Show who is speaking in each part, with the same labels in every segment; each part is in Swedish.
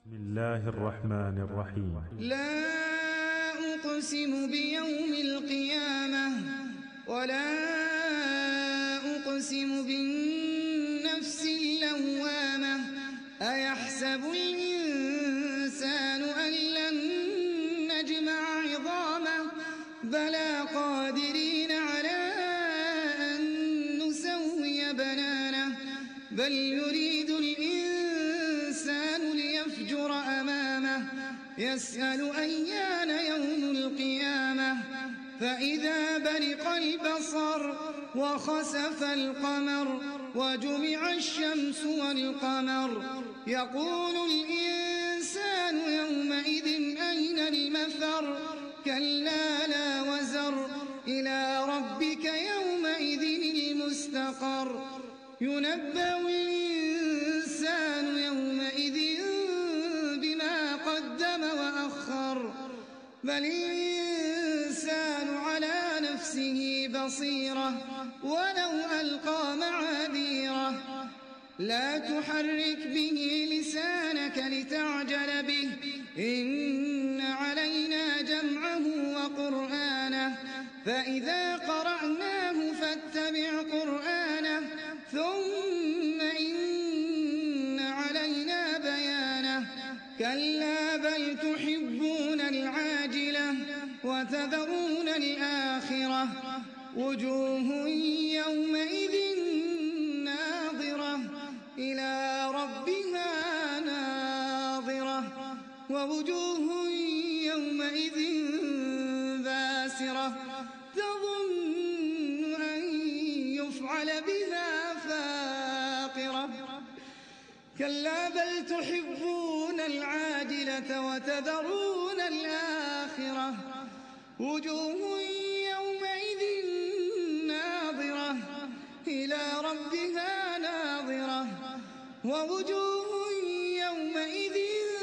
Speaker 1: بسم الله الرحمن الرحيم.
Speaker 2: لا أقسم بيوم القيامة ولا أقسم بالنفس اللوامة أيحسب الإنسان أن لن نجمع عظامه بلى قادرين على أن نسوي بنانه بل يريد الإنسان ليفجر أمامه يسأل أيان يوم القيامة فإذا برق البصر وخسف القمر وجمع الشمس والقمر يقول الإنسان يومئذ أين المفر كلا لا وزر إلى ربك يومئذ المستقر ينبأ الإنسان يومئذ بما قدم وأخر بل الإنسان على نفسه بصيرة ولو ألقى معاذيره لا تحرك به لسانك لتعجل به إن علينا جمعه وقرآنه فإذا قرأناه فاتبع قرآنه ثم إن علينا بيانه كلا بل تحبون العاجلة وتذرون الآخرة وجوه يومئذ ناظرة إلى ربها ناظرة ووجوه يومئذ باسرة تظن أن يفعل بها فاقرة كلا بل تحبون العاجلة وتذرون الآخرة وجوه يومئذ ناظرة إلى ربها ناظرة ووجوه يومئذ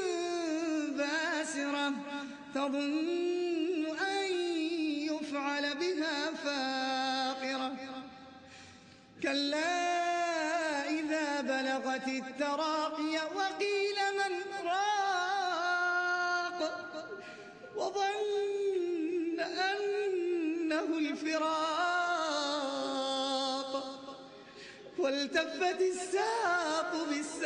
Speaker 2: باسرة تظن أن يفعل بها فاقرة كلا إذا بلغت التراقي وقيل من راق وظن أنه الفراق والتفت الساق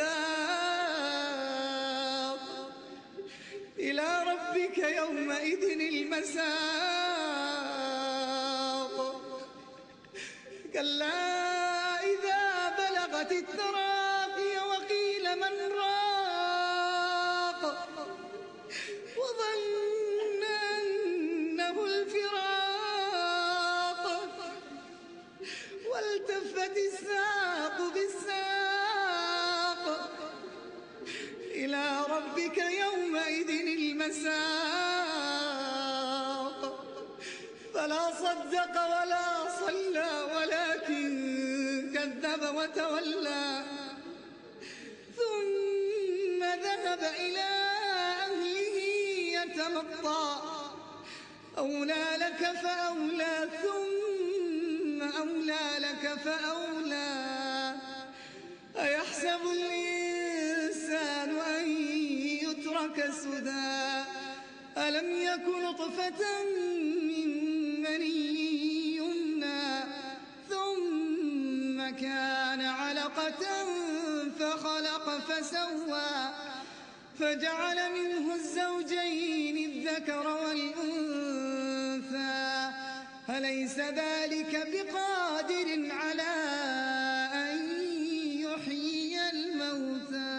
Speaker 2: بالساق إلى ربك يومئذ المساق كلا إذا بلغت التراقي وقيل من راق وظن أنه الفراق والتفت الساق بالساق إلى ربك يومئذ المساق فلا صدق ولا صلى ولكن كذب وتولى ثم ذهب إلى أهله يتمطى أولى لك فأولى ثم أولى لك فأولى أيحسب الإنسان أن يترك سدى ألم يك نطفة من مني يمنى ثم كان علقة فخلق فسوى فجعل منه الزوجين الذكر والأنثى أليس ذلك بقادر على أن يحيي الموتى.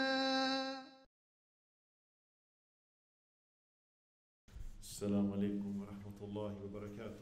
Speaker 3: السلام عليكم ورحمة الله وبركاته.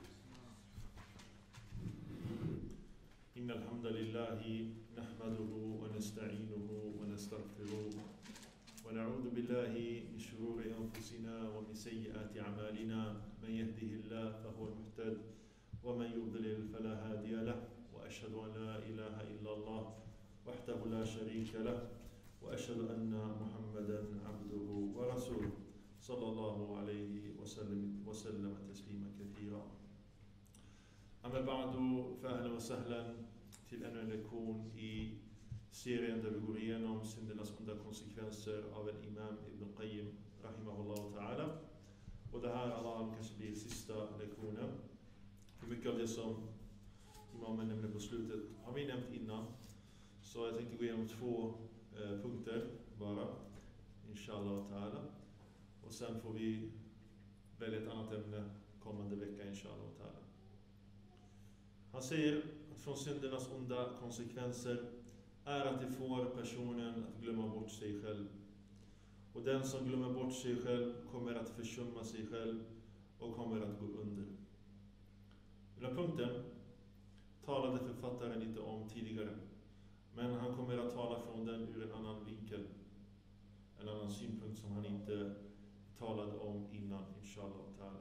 Speaker 3: إن الحمد لله نحمده ونستعينه ونستغفره ونعوذ بالله من شرور أنفسنا ومن سيئات أعمالنا من يهده الله فهو المهتد ومن يضلل فلا هادي له وأشهد أن لا إله إلا الله وحده لا شريك له وأشهد أن محمدا عبده ورسوله صلى الله عليه وسلم تسليما كثيرا. أما بعد فأهلا وسهلا till ännu en lektion i serien där vi går igenom syndernas onda konsekvenser av en imam Ibn Qayyim rahimahullah ta'ala. Och det här kanske blir sista lektionen. För mycket av det som imamen nämnde på slutet har vi nämnt innan. Så jag tänkte gå igenom 2 punkter bara, inshallah ta'ala. Och sen får vi välja ett annat ämne kommande vecka, inshallah ta'ala. Han säger att från syndernas onda konsekvenser är att det får personen att glömma bort sig själv. Och den som glömmer bort sig själv kommer att försumma sig själv och kommer att gå under. Den här punkten talade författaren lite om tidigare. Men han kommer att tala från den ur en annan vinkel. En annan synpunkt som han inte talade om innan, inshallah ta'ala.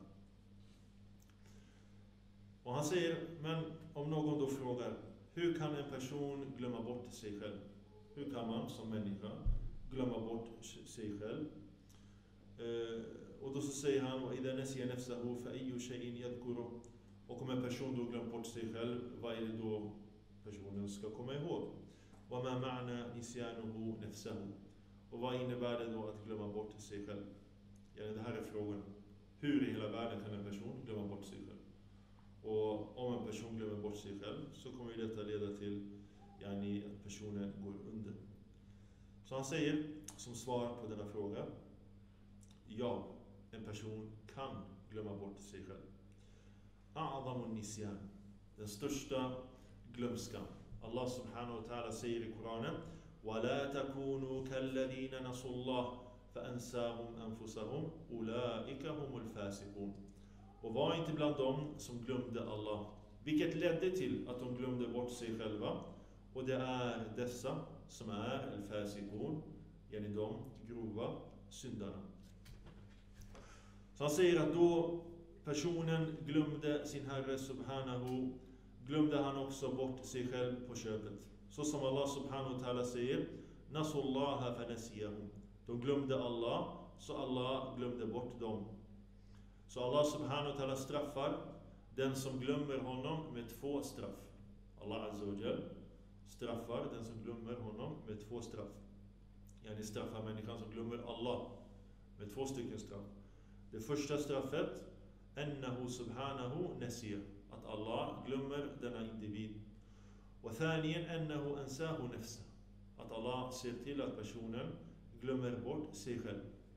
Speaker 3: Och han säger, men om någon då frågar, hur kan en person glömma bort sig själv? Hur kan man som människa glömma bort sig själv? Och då så säger han, وَإِذَا نَسِيَ نَفْسَهُ فَأَيُّ شَيْءٍ يَذْكُرُهُ. Och om en person då glömmer bort sig själv, vad är det då personen ska komma ihåg? وَمَا مَعْنَا نِسْيَانُهُ نَفْسَهُ. Och vad innebär det då att glömma bort sig själv? Ja, det här är frågan. Hur i hela världen kan en person glömma bort sig själv? Och om en person glömmer bort sig själv så kommer detta leda till att personen går under. Så han säger som svar på denna fråga, ja, en person kan glömma bort sig själv. A'zamun nisyan, den största glömskan. Allah subhanahu wa ta'ala säger i Koranen, وَلَا تَكُونُوا كَالَّذِينَ نَسُوا اللَّهَ فَأَنْسَاهُمْ أَنفُسَهُمْ أُولَٰئِكَ هُمُ الْفَاسِقُونَ. Och var inte bland dem som glömde Allah, vilket ledde till att de glömde bort sig själva. Och det är dessa som är al-fasiqun, de grova syndarna. Så han säger att då personen glömde sin Herre subhanahu, glömde han också bort sig själv på köpet. Så som Allah subhanahu wa ta'ala säger, nasullaha fanasiyahum. De glömde Allah, så Allah glömde bort dem. Så Allah subhanahu wa ta'ala straffar den som glömmer honom med 2 straff. Allah azza wa jal straffar den som glömmer honom med 2 straff. Yani straffar människan som glömmer Allah med 2 stycken straff. Det första straffet, ennahu subhanahu nasiya, att Allah glömmer denna individ. Och thaniyan ennahu ansahu nafsa, att Allah ser till att personen glömmer bort sig själv.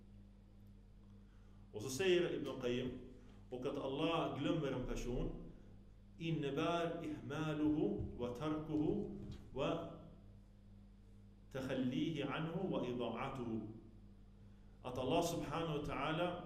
Speaker 3: Och så säger Ibn Qayyim, och att Allah glömmer en person innebär ihmaluhu wa tarkuhu wa takhallihi anhu wa ida'atuhu. Att Allah subhanahu wa ta'ala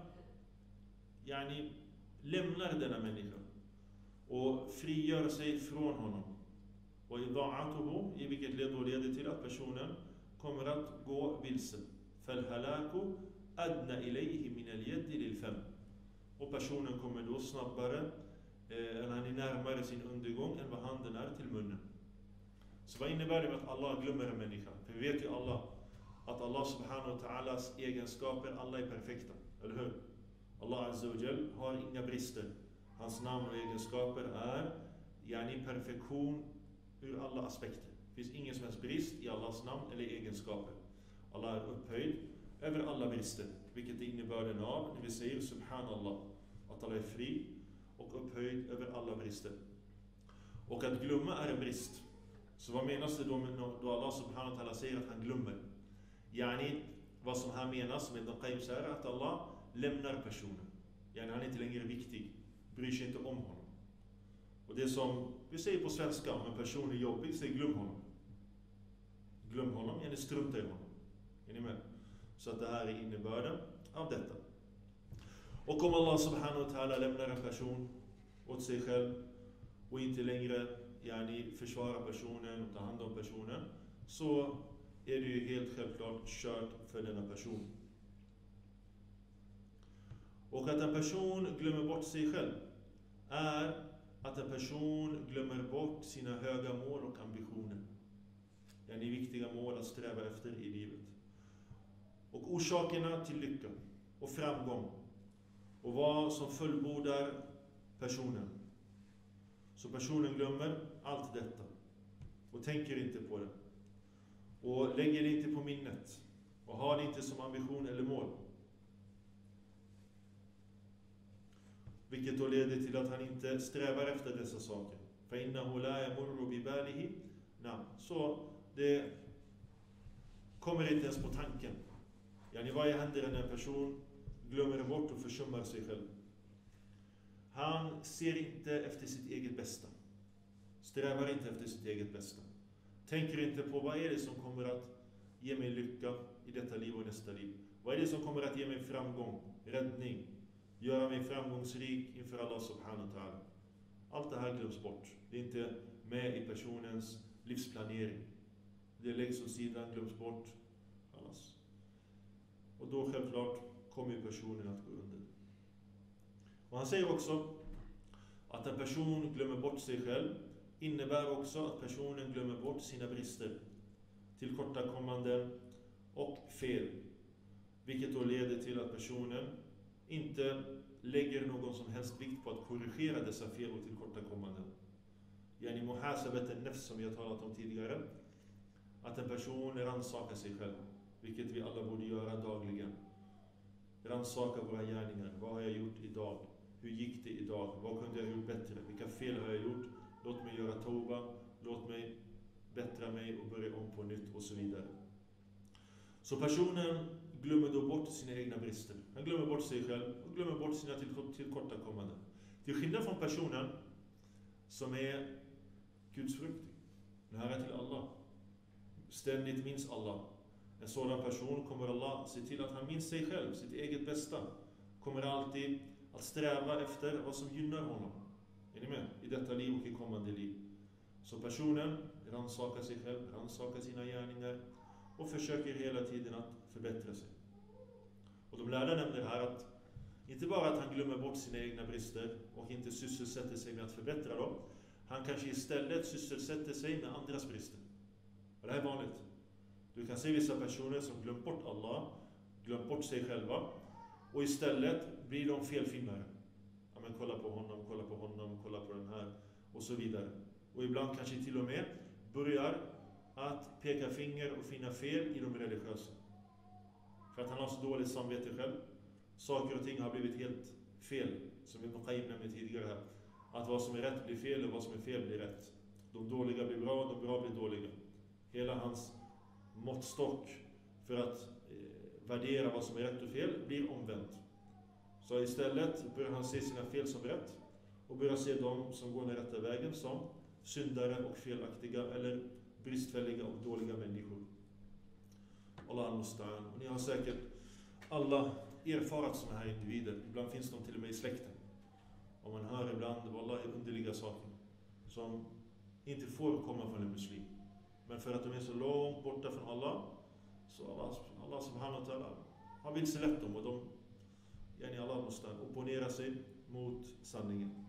Speaker 3: lämnar denna människa och frigör sig från honom. Och ida'atuhu, i vilket leder till att personen kommer att gå vilse. Falhalaku adna ilayhi min al-yad lil-fam. Och personen kommer då snabbare, han är närmare sin undergång än vad handen är till munnen. Så vad innebär det att Allah glömmer en människa? För vi vet ju alla att Allah subhanahu wa ta'alas egenskaper, alla är perfekta, eller hur? Allah azza wa jal har inga brister. Hans namn och egenskaper är perfektion ur alla aspekter. Det finns ingen som helst brist i Allahs namn eller egenskaper. Allah är upphöjd över alla brister, vilket är innebörden av när vi säger subhanallah, att Allah är fri och upphöjd över alla brister. Och att glömma är en brist. Så vad menas det då Allah subhanahu wa ta'ala säger att han glömmer? Vad som här menas med Ibn Qayyim är att Allah lämnar personen. Han är inte längre viktig, bryr sig inte om honom. Och det som vi säger på svenska, om en person är jobbig, säger glöm honom. Glöm honom, strunta i honom. Är ni med? Så att det här är innebörden av detta. Och om Allah subhanahu wa ta'ala lämnar en person åt sig själv och inte längre försvara personen och ta hand om personen, så är det ju helt självklart kört för denna person. Och att en person glömmer bort sig själv är att en person glömmer bort sina höga mål och ambitioner. Det är viktiga mål att sträva efter i livet. Och orsakerna till lycka och framgång. Och vad som fullbordar personen. Så personen glömmer allt detta. Och tänker inte på det. och lägger det inte på minnet och har det inte som ambition eller mål, vilket då leder till att han inte strävar efter dessa saker. فَإِنَّهُ لَا يَمُرُّ بِبَالِهِ. Så det kommer inte ens på tanken. Vad händer när en person glömmer bort och försummar sig själv? Han ser inte efter sitt eget bästa. Strävar inte efter sitt eget bästa. Tänker inte på vad är det som kommer att ge mig lycka i detta liv och nästa liv. Vad är det som kommer att ge mig framgång, räddning, göra mig framgångsrik inför Allah subhanahu wa ta'ala. Allt det här glöms bort. Det är inte med i personens livsplanering. Det läggs åt sidan, glöms bort. Allas. Och då självklart kommer ju personen att gå under. Och han säger också att en person glömmer bort sig själv innebär också att personen glömmer bort sina brister, tillkortakommanden och fel. Vilket då leder till att personen inte lägger någon som helst vikt på att korrigera dessa fel och tillkortakommanden. Muhasabat an-nafs, som vi har talat om tidigare. Att en person rannsakar sig själv, vilket vi alla borde göra dagligen. Rannsaka våra gärningar. Vad har jag gjort idag? Hur gick det idag? Vad kunde jag ha gjort bättre? Vilka fel har jag gjort? Låt mig göra tauba. Låt mig bättra mig och börja om på nytt och så vidare. Så personen glömmer då bort sina egna brister. Han glömmer bort sig själv och glömmer bort sina tillkortakommanden. Till skillnad från personen som är gudsfruktig, nära till Allah, ständigt minns Allah. En sådan person kommer Allah se till att han minns sig själv, sitt eget bästa. Kommer alltid att sträva efter vad som gynnar honom. Är ni med? I detta liv och i kommande liv. Så personen rannsakar sig själv, rannsakar sina gärningar och försöker hela tiden att förbättra sig. Och de lärda nämner här att inte bara att han glömmer bort sina egna brister och inte sysselsätter sig med att förbättra dem. Han kanske istället sysselsätter sig med andras brister. Och det här är vanligt. Du kan se vissa personer som glömt bort Allah, glömt bort sig själva och istället blir de felfinnare. Ja, men kolla på honom, kolla på den här och så vidare. Och ibland kanske till och med börjar att peka finger och finna fel i de religiösa. För att han har så dåligt samvete själv. Saker och ting har blivit helt fel. Som Ibn Qayyim nämnde tidigare här. Att vad som är rätt blir fel och vad som är fel blir rätt. De dåliga blir bra, de bra blir dåliga. Hela hans måttstock för att värdera vad som är rätt och fel blir omvänt. Så istället börjar han se sina fel som rätt och börjar se dem som går den rätta vägen som syndare och felaktiga eller bristfälliga och dåliga människor. Allah al-Mustan. Och ni har säkert alla erfarat sådana här individer. Ibland finns de till och med i släkten. Och man hör ibland wallahi underliga saker som inte får komma från en muslim. Men för att de är så långt borta från Allah, så Allah subhanahu wa ta'ala, han vill se lätt dem och de Allah al-Mustan opponerar sig mot sanningen.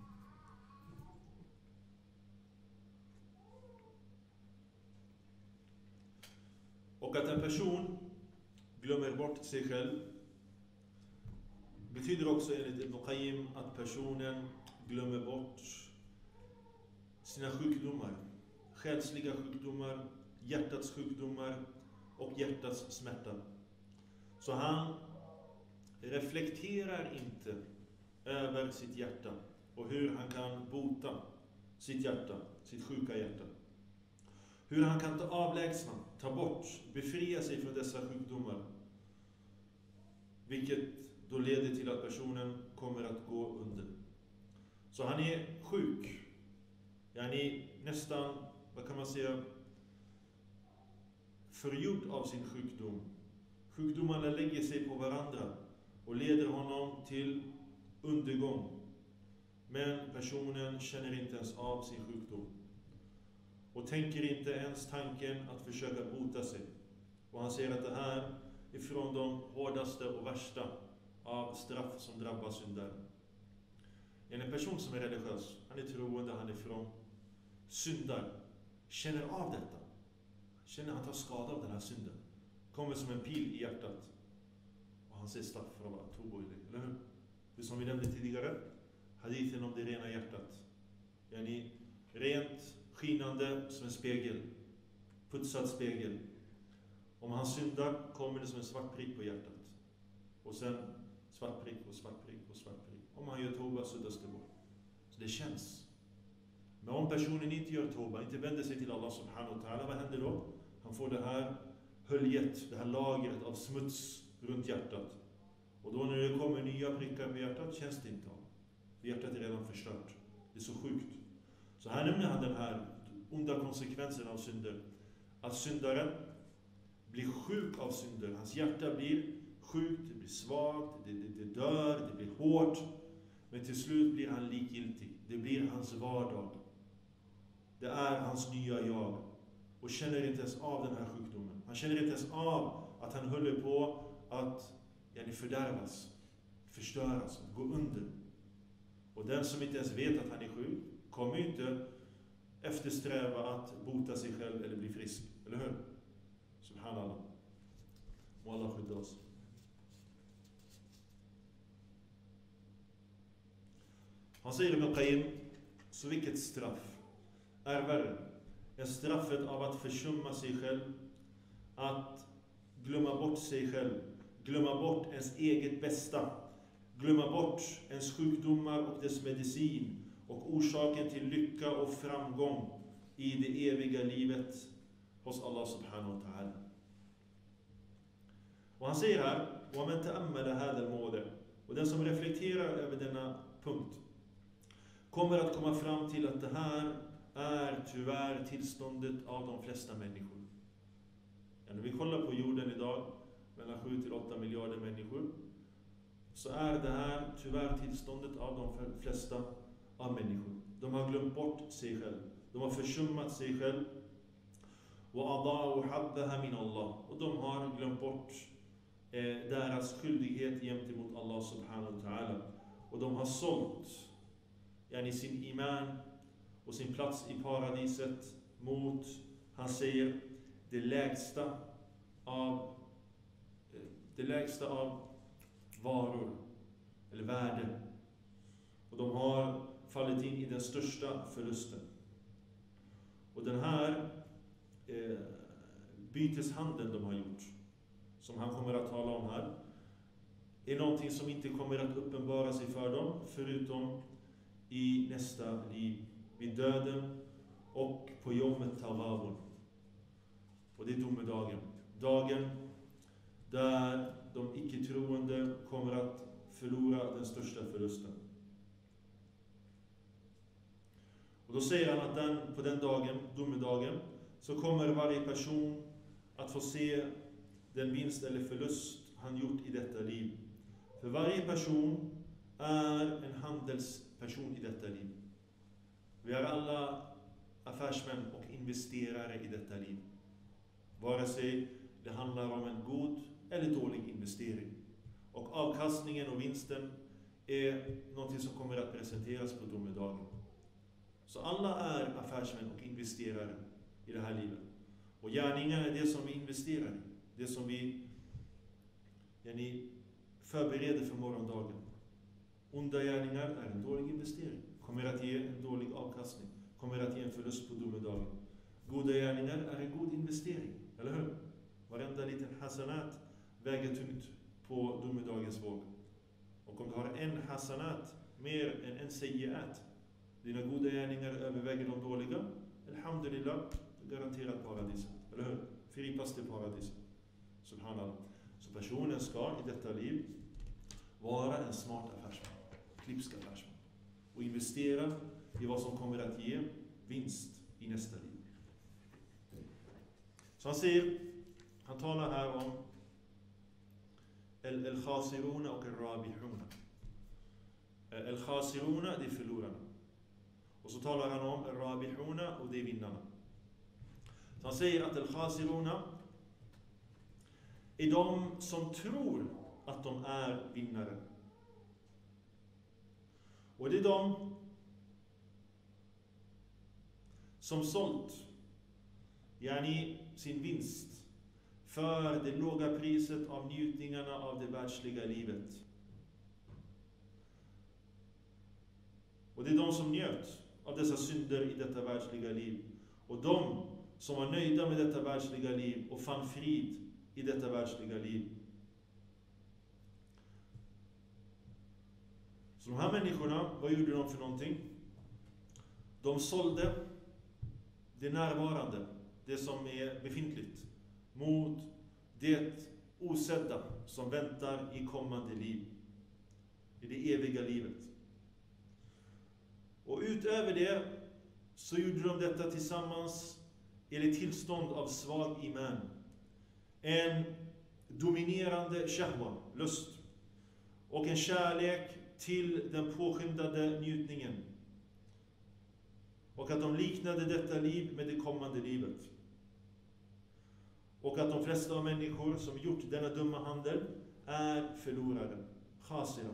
Speaker 3: Och att en person glömmer bort sig själv betyder också enligt Ibn Qayyim att personen glömmer bort sina sjukdomar. Själsliga sjukdomar, hjärtats sjukdomar och hjärtats smärta. Så han reflekterar inte över sitt hjärta och hur han kan bota sitt hjärta, sitt sjuka hjärta. Hur han kan avlägsna, ta bort, befria sig från dessa sjukdomar. Vilket då leder till att personen kommer att gå under. Så han är sjuk. Han är nästan, vad kan man säga, förgjord av sin sjukdom. Sjukdomarna lägger sig på varandra och leder honom till undergång. Men personen känner inte ens av sin sjukdom. Och tänker inte ens tanken att försöka bota sig. Och han säger att det här är från de hårdaste och värsta av straff som drabbar syndare. En person som är religiös, han är troende, han är from, syndar, känner av detta. Känner han tar skada av den här synden. Kommer som en pil i hjärtat. Och han säger straff för Allah, tobo i det, eller hur? Det som vi nämnde tidigare, hadithen om det rena hjärtat. Rent, skinande som en spegel. Putsad spegel. Om han syndar kommer det som en svart prick på hjärtat. Och sen svart prick och svart prick och svart prick. Om han gör toba suddas det bort. Så det känns. Men om personen inte gör toba, inte vänder sig till Allah subhanahu wa ta'ala, vad händer då? Han får det här höljet, det här lagret av smuts runt hjärtat. Och då när det kommer nya prickar på hjärtat känns det inte av. Hjärtat är redan förstört. Det är så sjukt. Så här nämner han den här onda konsekvensen av synder. Att syndaren blir sjuk av synder. Hans hjärta blir sjukt, det blir svagt, det dör, det blir hårt. Men till slut blir han likgiltig. Det blir hans vardag. Det är hans nya jag. Och känner inte ens av den här sjukdomen. Han känner inte ens av att han håller på att fördärvas, förstöras, gå under. Och den som inte ens vet att han är sjuk kommer ju inte eftersträva att bota sig själv eller bli frisk. Eller hur? Subhanallah. Må Allah skydda oss. Han säger Ibn Qayyim, så vilket straff är värre? Är straffet av att försumma sig själv, att glömma bort sig själv, glömma bort ens eget bästa, glömma bort ens sjukdomar och dess medicin och orsaken till lycka och framgång i det eviga livet hos Allah subhanahu wa ta'ala. Och han säger här, وَمَنْ تَأَمَّلَ هَذَا الْمَوْضِعِ, och den som reflekterar över denna punkt kommer att komma fram till att det här är tyvärr tillståndet av de flesta människor. När vi kollar på jorden idag, mellan 7 till 8 miljarder människor, så är det här tyvärr tillståndet av de flesta av människor. De har glömt bort sig själv. De har försummat sig själv. وَأَضَاعُوا حَبَّهَا مِنَ اللَّهِ, och de har glömt bort deras skyldighet gentemot Allah subhanahu wa ta'ala. Och de har sålt sin iman och sin plats i paradiset mot, han säger, det lägsta av varor eller värde. Och de har fallit in i den största förlusten. Och den här byteshandeln de har gjort, som han kommer att tala om här, är någonting som inte kommer att uppenbara sig för dem förutom i nästa liv, vid döden och på Yawm Taghabun. Och det är domedagen. Dagen där de icke-troende kommer att förlora den största förlusten. Och då säger han att på den dagen, domedagen, så kommer varje person att få se den vinst eller förlust han gjort i detta liv. För varje person är en handelsperson i detta liv. Vi är alla affärsmän och investerare i detta liv. Vare sig det handlar om en god eller dålig investering. Och avkastningen och vinsten är någonting som kommer att presenteras på domedagen. Så alla är affärsmän och investerare i det här livet. Och gärningar är det som vi investerar i. Det som vi förbereder för morgondagen. Onda gärningar är en dålig investering. Kommer att ge en dålig avkastning. Kommer att ge en förlust på domedagen. Goda gärningar är en god investering. Eller hur? Varenda liten hasanat väger tungt på domedagens våg. Och om du har en hasanat mer än en sayyi'at, dina goda gärningar överväger de dåliga, alhamdulillah, du garanterat paradiset. Eller hur? Fripass till paradiset. Subhanallah. Så personen ska i detta liv vara en smart affärsman. Klipsk affärsman. Och investera i vad som kommer att ge vinst i nästa liv. Så han talar här om al-khasiruna och al-rabihuna. Al-khasiruna, det är förlorarna. Och så talar han om al-rabihuna, och det är vinnarna. Så han säger att al-khasiruna är de som tror att de är vinnare. Och det är de som sålt sin vinst för det låga priset av njutningarna av det världsliga livet. Och det är de som njöt av dessa synder i detta världsliga liv. Och de som var nöjda med detta världsliga liv och fann frid i detta världsliga liv. Så de här människorna, vad gjorde de för någonting? De sålde det närvarande, det som är befintligt, mot det osedda som väntar i kommande liv, i det eviga livet. Och utöver det så gjorde de detta tillsammans i ett tillstånd av svag iman. En dominerande shahwa, lust, och en kärlek till den påskyndade njutningen. Och att de liknade detta liv med det kommande livet. Och att de flesta av människor som gjort denna dumma handel är förlorare, khasira.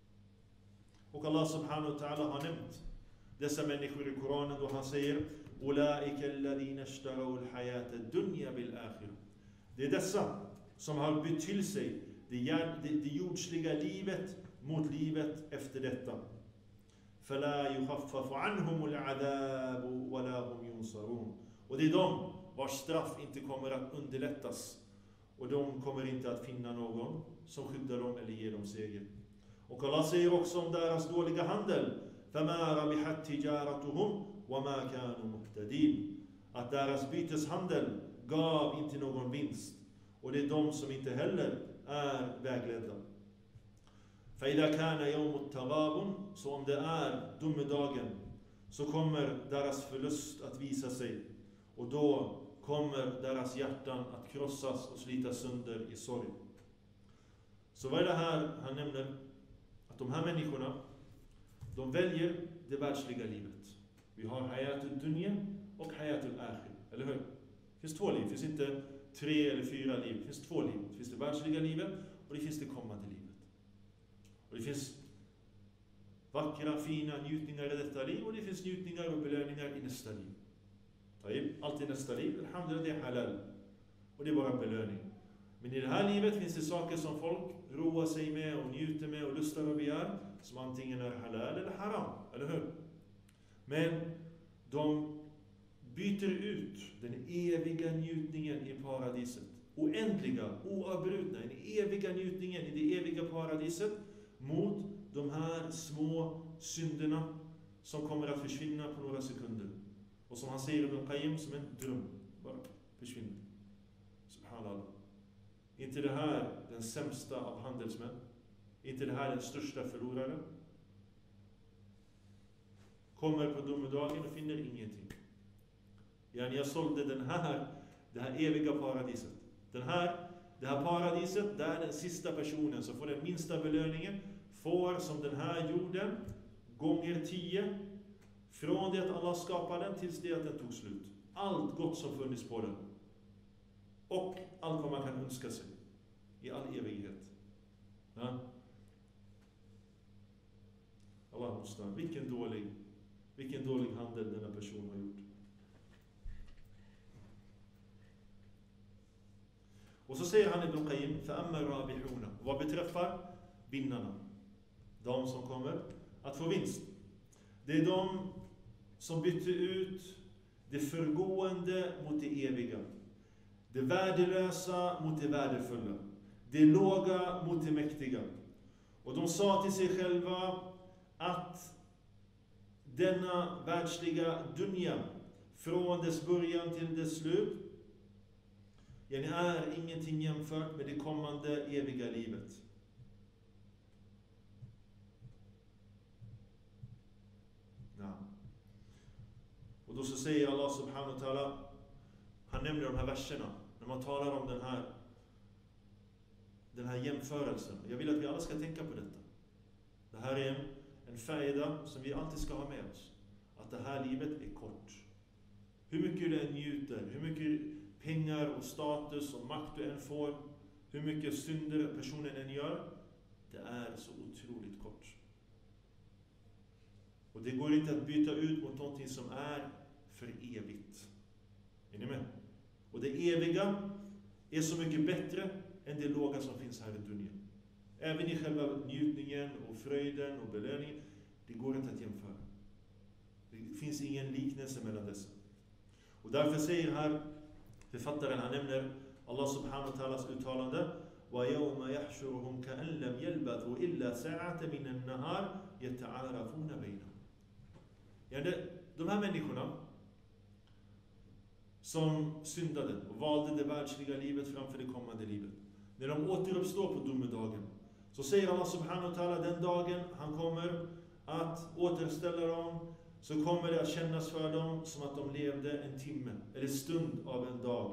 Speaker 3: Och Allah subhanahu wa ta'ala har nämnt dessa människor i Koranen då han säger Ulaika alladhina ishtaraw al-hayata ad-dunya bil-akhirah. Det är dessa som har bytt till sig det jordsliga livet mot livet efter detta. فَلَا يُخَفَّفُ عَنْهُمُ الْعَذَابُ وَلَا هُمْ يُنصَرُونَ. Och det är de vars straff inte kommer att underlättas. Och de kommer inte att finna någon som skyddar dem eller ger dem seger. Och Allah säger också om deras dåliga handel فَمَا رَبِحَتْ تِجَارَتُهُمْ وَمَا كَانُوا مُقْتَدِينَ. Att deras byteshandel gav inte någon vinst. Och det är de som inte heller är vägledda. فَإِذَا كَانَ يَوْمُ التَّغَابُنْ. Så om det är domedagen så kommer deras förlust att visa sig. Och då kommer deras hjärtan att krossas och slitas sönder i sorg. Så vad är det här han nämner? Att de här människorna, de väljer det världsliga livet. Vi har hayatul dunya och hayatul akhir. Eller hur? Det finns två liv. Det finns inte 3 eller 4 liv. Det finns 2 liv. Det finns det världsliga livet och det finns det kommande livet. Och det finns vackra, fina njutningar i detta liv och det finns njutningar och belöningar i nästa liv. Allt i nästa liv, alhamdulillah, det är halal. Och det är bara belöning. Men i det här livet finns det saker som folk roar sig med och njuter med och lustar och begär, som antingen är halal eller haram, eller hur? Men de byter ut den eviga njutningen i paradiset. Oändliga, oavbrutna, den eviga njutningen i det eviga paradiset mot de här små synderna som kommer att försvinna på några sekunder. Och som han säger Ibn Qayyim, som en dröm. Bara försvinner. Subhanallah. Inte det här den sämsta av handelsmän? Inte det här den största förloraren? Kommer på domedagen och finner ingenting. Jag sålde det här eviga paradiset. Det här paradiset, där den sista personen som får den minsta belöningen får som den här jorden gånger 10 från det att Allah skapade den tills det att den tog slut. Allt gott som funnits på den. Och allt vad man kan önska sig i all evighet. Ja? Allah måste. Vilken dålig handel denna person har gjort. Och så säger han Ibn Qayyim, فَأَمَّا الرَّابِحُونَ. Vad beträffar vinnarna, de som kommer att få vinst. Det är de som bytte ut det förgående mot det eviga. Det värdelösa mot det värdefulla. Det låga mot det mäktiga. Och de sa till sig själva att denna världsliga dunya, från dess början till dess slut, den är ingenting jämfört med det kommande eviga livet. Ja. Och då så säger Allah subhanahu wa ta'ala, han nämner de här verserna, när man talar om den här jämförelsen. Jag vill att vi alla ska tänka på detta. Det här är en färda som vi alltid ska ha med oss. Att det här livet är kort. Hur mycket du än njuter, hur mycket pengar och status och makt du än får, hur mycket synder personen än gör, det är så otroligt kort. Och det går inte att byta ut mot någonting som är för evigt. Är ni med? Och det eviga är så mycket bättre än det låga som finns här i dunya. Även i själva njutningen och fröjden och belöningen, det går inte att jämföra. Det finns ingen liknelse mellan dessa. Och därför säger här författaren, han nämner Allah subhanahu wa ta'alas uttalande وَيَوْمَ يَحْشُرُهُمْ كَأَنْ لَمْ يَلْبَثُوا إِلَّا سَاعَةً مِنَ النَّهَارِ يَتَعَارَفُونَ بَيْنَهُم. Yani de här människorna som syndade och valde det världsliga livet framför det kommande livet. När de återuppstår på domedagen så säger Allah subhanahu wa ta'ala den dagen han kommer att återställa dem, så kommer det att kännas för dem som att de levde en timme eller stund av en dag.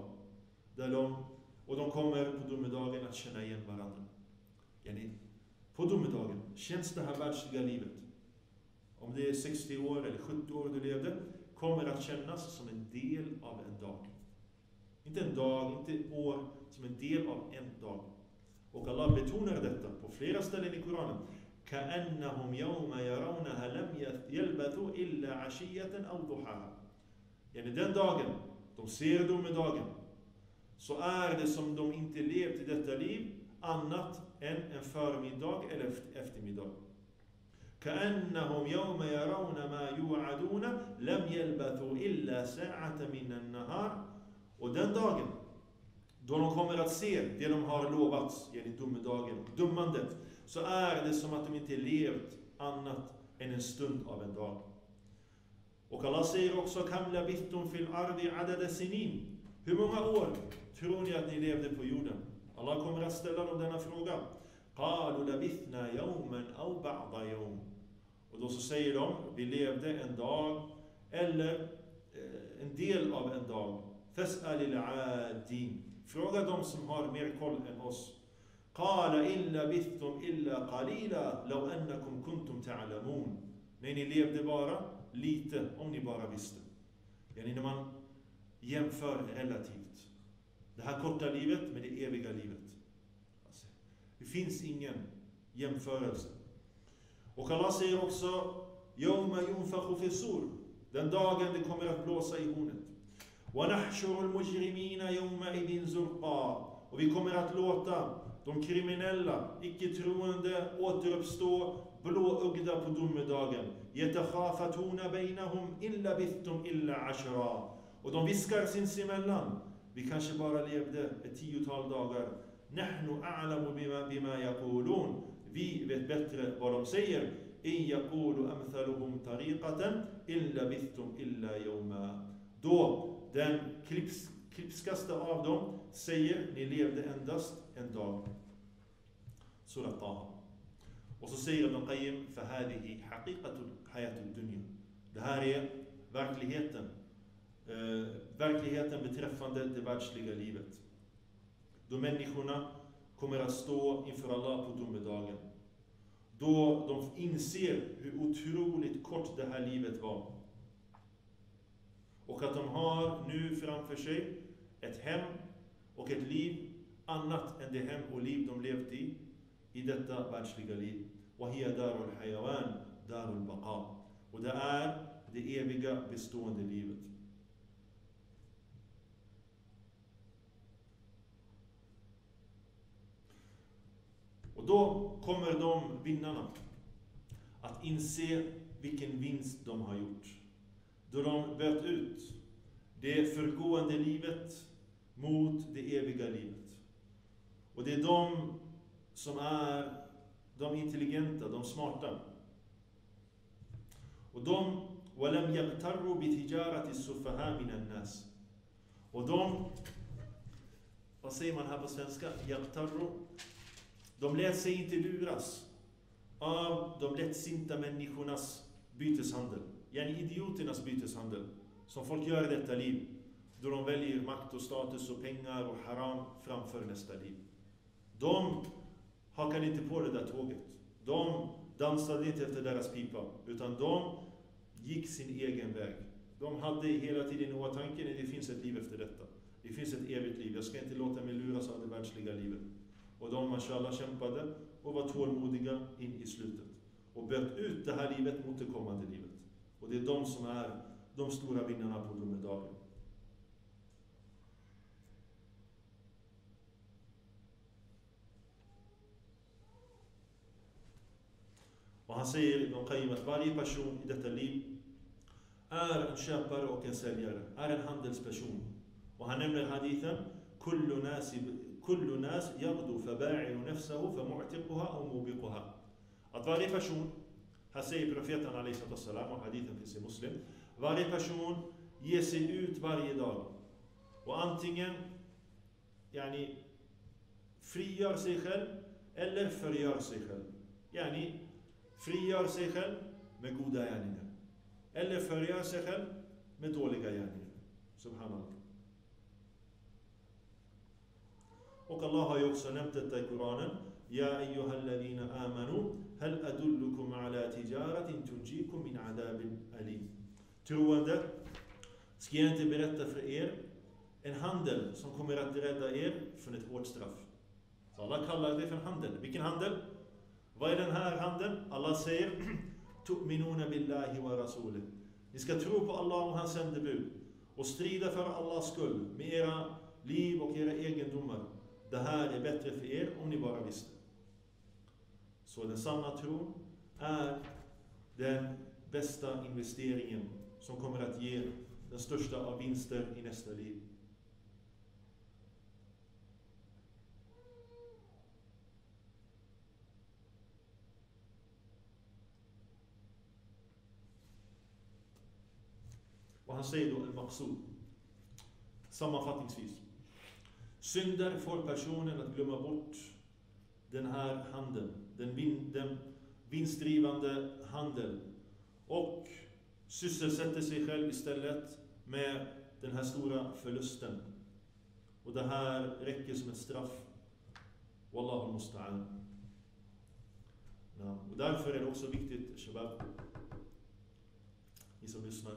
Speaker 3: Och de kommer på domedagen att känna igen varandra. Yani, på domedagen känns det här världsliga livet, om det är 60 år eller 70 år du levde, kommer att kännas som en del av en dag. Inte en dag, inte ett år, som en del av en dag. Och Allah betonar detta på flera ställen i Koranen. كَأَنَّهُمْ يَوْمَ يَرَوْنَهَا لَمْ يَلْبَثُوا إِلَّا عَشِيَّةً أَوْ ضُحَاهَا. Yani den dagen de ser domedagen, så är det som de inte levt i detta liv annat än en förmiddag eller eftermiddag. كأنهم يوم يرون ما يوعدون لم يلبثوا إلا ساعة من النهار. Och den dagen då de kommer att se det de har lovats, genom domedagen, dummandet, så är det som att de inte levt annat än en stund av en dag. Och Allah säger också كم لبثتم في الأرض عدد سنين. Hur många år tror ni att ni levde på jorden? Allah kommer att ställa dem denna fråga. قالوا لبثنا يوما أو بعض يوم. Och då så säger de, vi levde en dag eller en del av en dag. فَاسْأَلِ الْعَادِينَ. Fråga de som har mer koll än oss. قَالَ إِلَّا بِثْتُمْ إِلَّا قَلِيلًا لَوْ أَنَّكُمْ كُنْتُمْ تَعْلَمُونَ. Nej, ni levde bara lite, om ni bara visste. Yani när man jämför relativt det här korta livet med det eviga livet. Alltså, det finns ingen jämförelse. Och Allah säger också يَوْمَ يُنْفَخُ فِي الصُّورِ. Den dagen det kommer att blåsa i hornet. وَنَحْشُرُ الْمُجْرِمِينَ يَوْمَئِذٍ زُرْقًا. Och vi kommer att låta de kriminella, icke-troende återuppstå blåögda på domedagen. يَتَخَافَتُونَ بَيْنَهُمْ إِلَّا بِثْتُمْ إِلَّا عَشْرًا. Och de viskar sinsemellan, vi kanske bara levde ett 10-tal dagar. نَحْنُ أَعْلَمُ بِمَا يَقُولُونَ. Vi vet bättre vad de säger. إِنْ يَقُولُ أَمْثَلُهُمْ طَرِيقَةً إِلَّا بِثْتُمْ إِلَّا يَوْمًا. Då den klipskaste av dem säger, ni levde endast en dag. Surah Taha. Och så säger Ibn Qayyim, فَهَذِهِ حَقِيقَةُ الْحَيَاةُ الدُّنْيَا. Det här är verkligheten. Verkligheten beträffande det världsliga livet. Då människorna kommer att stå inför Allah på domedagen. Då de inser hur otroligt kort det här livet var. Och att de har nu framför sig ett hem och ett liv annat än det hem och liv de levt i detta världsliga liv. وَهِيَ دَارُ الْحَيَوَانِ دَارُ الْبَقَاءِ. Och det är det eviga bestående livet. Och då kommer de vinnarna att inse vilken vinst de har gjort. Då de bytt ut det förgående livet mot det eviga livet. Och det är de som är de intelligenta, de smarta. Och de وَلَمْ يَغْتَرُّوا بِتِجَارَةِ السُّفَهَاءِ مِنَ النَّاسِ. Och de, vad säger man här på svenska? يَغْتَرُّوا. De lät sig inte luras av de lättsinta människornas byteshandel. Yani idioternas byteshandel. Som folk gör i detta liv. Då de väljer makt och status och pengar och haram framför nästa liv. De hakade inte på det där tåget. De dansade inte efter deras pipa. Utan de gick sin egen väg. De hade hela tiden i åtanke att det finns ett liv efter detta. Det finns ett evigt liv. Jag ska inte låta mig luras av det världsliga livet. Och de, mashallah, kämpade och var tålmodiga in i slutet. Och bytte ut det här livet mot det kommande livet. Och det är de som är de stora vinnarna på domedagen. Och han säger Ibn Qayyim att varje person i detta liv är en köpare och en säljare. Är en handelsperson. Och han nämner hadithen. kullu nas yaghdu faba'i'u nafsahu famu'tiquha aw mubiquha. Att varje person, här säger profeten alaihi sallam och hadithen finns i Muslim, varje person ger sig ut varje dag och antingen frigör sig själv eller förgör sig själv. Frigör sig själv med goda gärningar eller förgör sig själv med dåliga gärningar. Subhanallah. Och Allah har ju också nämnt detta i Koranen. Ja ayyuhalladhina amanu hal adullukum ala tijaratin tunjikum min adabin alim. Troende, ska jag inte berätta för er en handel som kommer att rädda er från ett hårt straff. Så Allah kallar det för handel. Vilken handel? Vad är den här handeln? Allah säger tu'minuna billahi wa rasulih. Ni ska tro på Allah och hans sändebud och strida för Allahs skull med era liv och era egendomar. Det här är bättre för er om ni bara visste. Så den sanna tron är den bästa investeringen som kommer att ge den största av vinster i nästa liv. Och han säger då al-maqsud. Sammanfattningsvis. Synder får personen att glömma bort den här handeln. Den vinstdrivande handeln. Och sysselsätter sig själv istället med den här stora förlusten. Och det här räcker som ett straff. Wallahu musta'an. Ja. Och därför är det också viktigt, shabab, ni som lyssnar,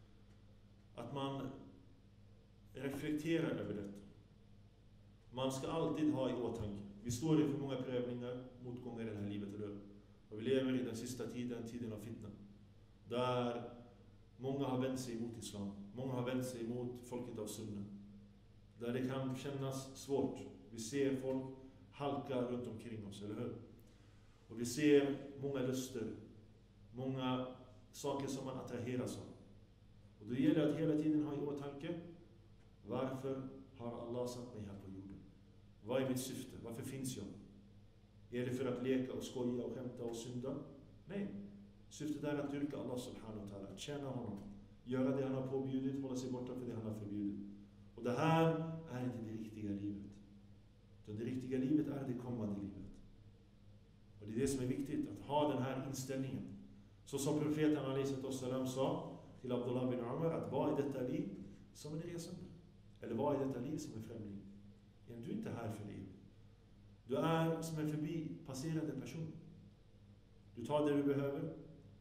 Speaker 3: att man reflekterar över detta. Man ska alltid ha i åtanke. Vi står inför många prövningar, motgångar i det här livet, eller hur? Och vi lever i den sista tiden av fitna. Där många har vänt sig emot islam. Många har vänt sig emot folket av sunna. Där det kan kännas svårt. Vi ser folk halka runt omkring oss, eller hur? Och vi ser många luster. Många saker som man attraheras av. Och då gäller det att hela tiden ha i åtanke: varför har Allah satt mig här på jorden? Vad är mitt syfte? Varför finns jag? Är det för att leka och skoja och skämta och synda? Nej. Syftet är att dyrka Allah subhanahu wa ta'ala, att tjäna honom, göra det han har påbjudit, hålla sig borta för det han har förbjudit. Och det här är inte det riktiga livet. Utan det riktiga livet är det kommande livet. Och det är det som är viktigt, att ha den här inställningen. Så som profeten alaihi sallam sa till Abdullah bin Umar, att vad är detta liv som en resande? Eller vad är detta liv som en främling? Du är inte här för det. Du är som en förbipasserande person. Du tar det du behöver,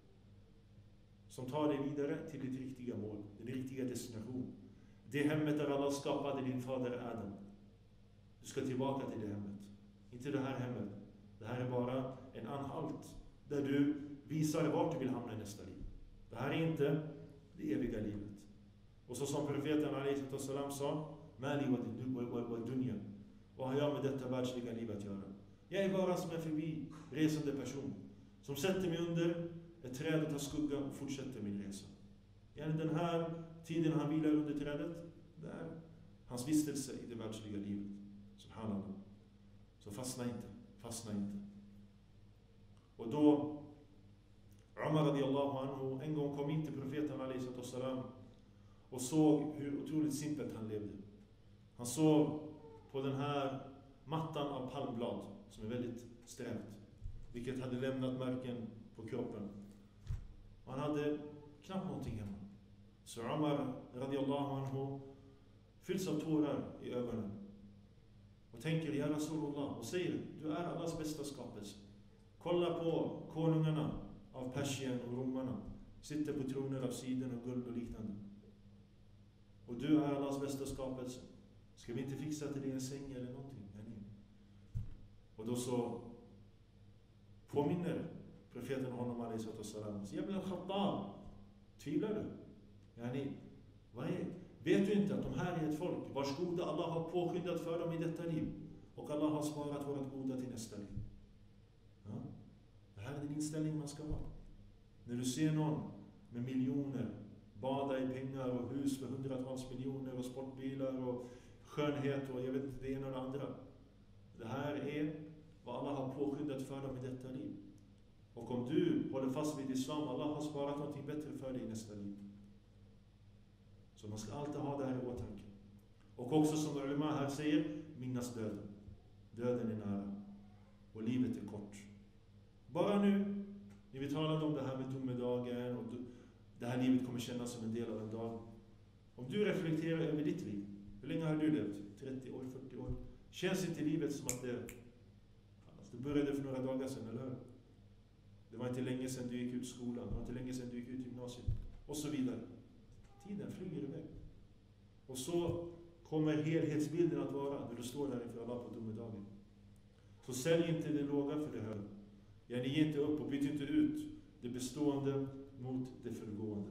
Speaker 3: som tar dig vidare till ditt riktiga mål, din riktiga destination. Det hemmet där Allah skapade din fader Adam. Du ska tillbaka till det hemmet. Inte det här hemmet. Det här är bara en anhalt där du visar vart du vill hamna i nästa liv. Det här är inte det eviga livet. Och så som profeten alaihi sallam sa: Mali wa dunya. Vad har jag med detta världsliga liv att göra? Jag är bara som en förbi-resande person som sätter mig under ett träd och tar skugga och fortsätter min resa. Den här tiden han vilar under trädet, det är hans vistelse i det världsliga livet. Subhanallah. Så fastna inte. Och då Umar radiyallahu anhu en gång kom in till profeten alaihi sallam och såg hur otroligt simpelt han levde. Han såg på den här mattan av palmblad som är väldigt strävt, vilket hade lämnat märken på kroppen. Han hade knappt någonting hemma. Så Umar radiyallahu anhu fylls av tårar i ögonen och tänker: Ja Rasulullah, och säger: du är Allahs bästa skapelse. Kolla på konungarna av Persien och romarna, sitter på troner av siden och guld och liknande. Och du är Allahs bästa skapelse. Ska vi inte fixa till dig en säng eller någonting? Och då så påminner profeten honom alaihi sallam: Ibn al-Khattab, tvivlar du? Vet du inte att de här är ett folk vars goda Allah har påskyndat för dem i detta liv, och Allah har sparat vårt goda till nästa liv? Ja? Det här är den inställning man ska ha. När du ser någon med miljoner bada i pengar och hus för hundratals miljoner och sportbilar och skönhet och jag vet inte det ena och det andra. Det här är vad Allah har påskyndat för dem i detta liv. Och om du håller fast vid islam, Allah har sparat någonting bättre för dig i nästa liv. Så man ska alltid ha det här i åtanke. Och också som ulema här säger, minnas döden. Döden är nära. Och livet är kort. Bara nu, när vi talade om det här med domedagen och det här livet kommer kännas som en del av en dag. Om du reflekterar över ditt liv, hur länge har du levt? 30 år, 40 år? Känns inte livet som att det började för några dagar sedan, eller hur? Det var inte länge sedan du gick ut skolan, det var inte länge sedan du gick ut gymnasiet och så vidare. Tiden flyger iväg. Och så kommer helhetsbilden att vara när du står där inför Allah på domedagen. Så sälj inte det låga för det höga. Ge inte upp och byt inte ut det bestående mot det förgående.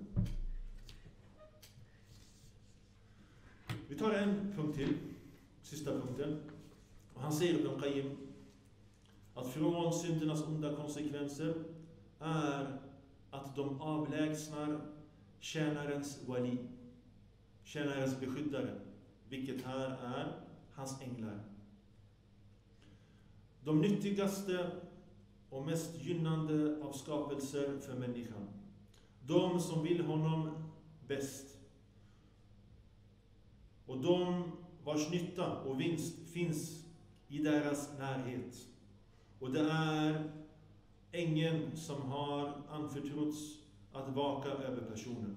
Speaker 3: Vi tar en punkt till, sista punkten. Och han säger Ibn Qayyim att från syndernas onda konsekvenser är att de avlägsnar tjänarens wali, tjänarens beskyddare, vilket här är hans änglar. De nyttigaste och mest gynnande av skapelser för människan. De som vill honom bäst. Och de vars nytta och vinst finns i deras närhet. Och det är ängeln som har anförtrotts att vaka över personen.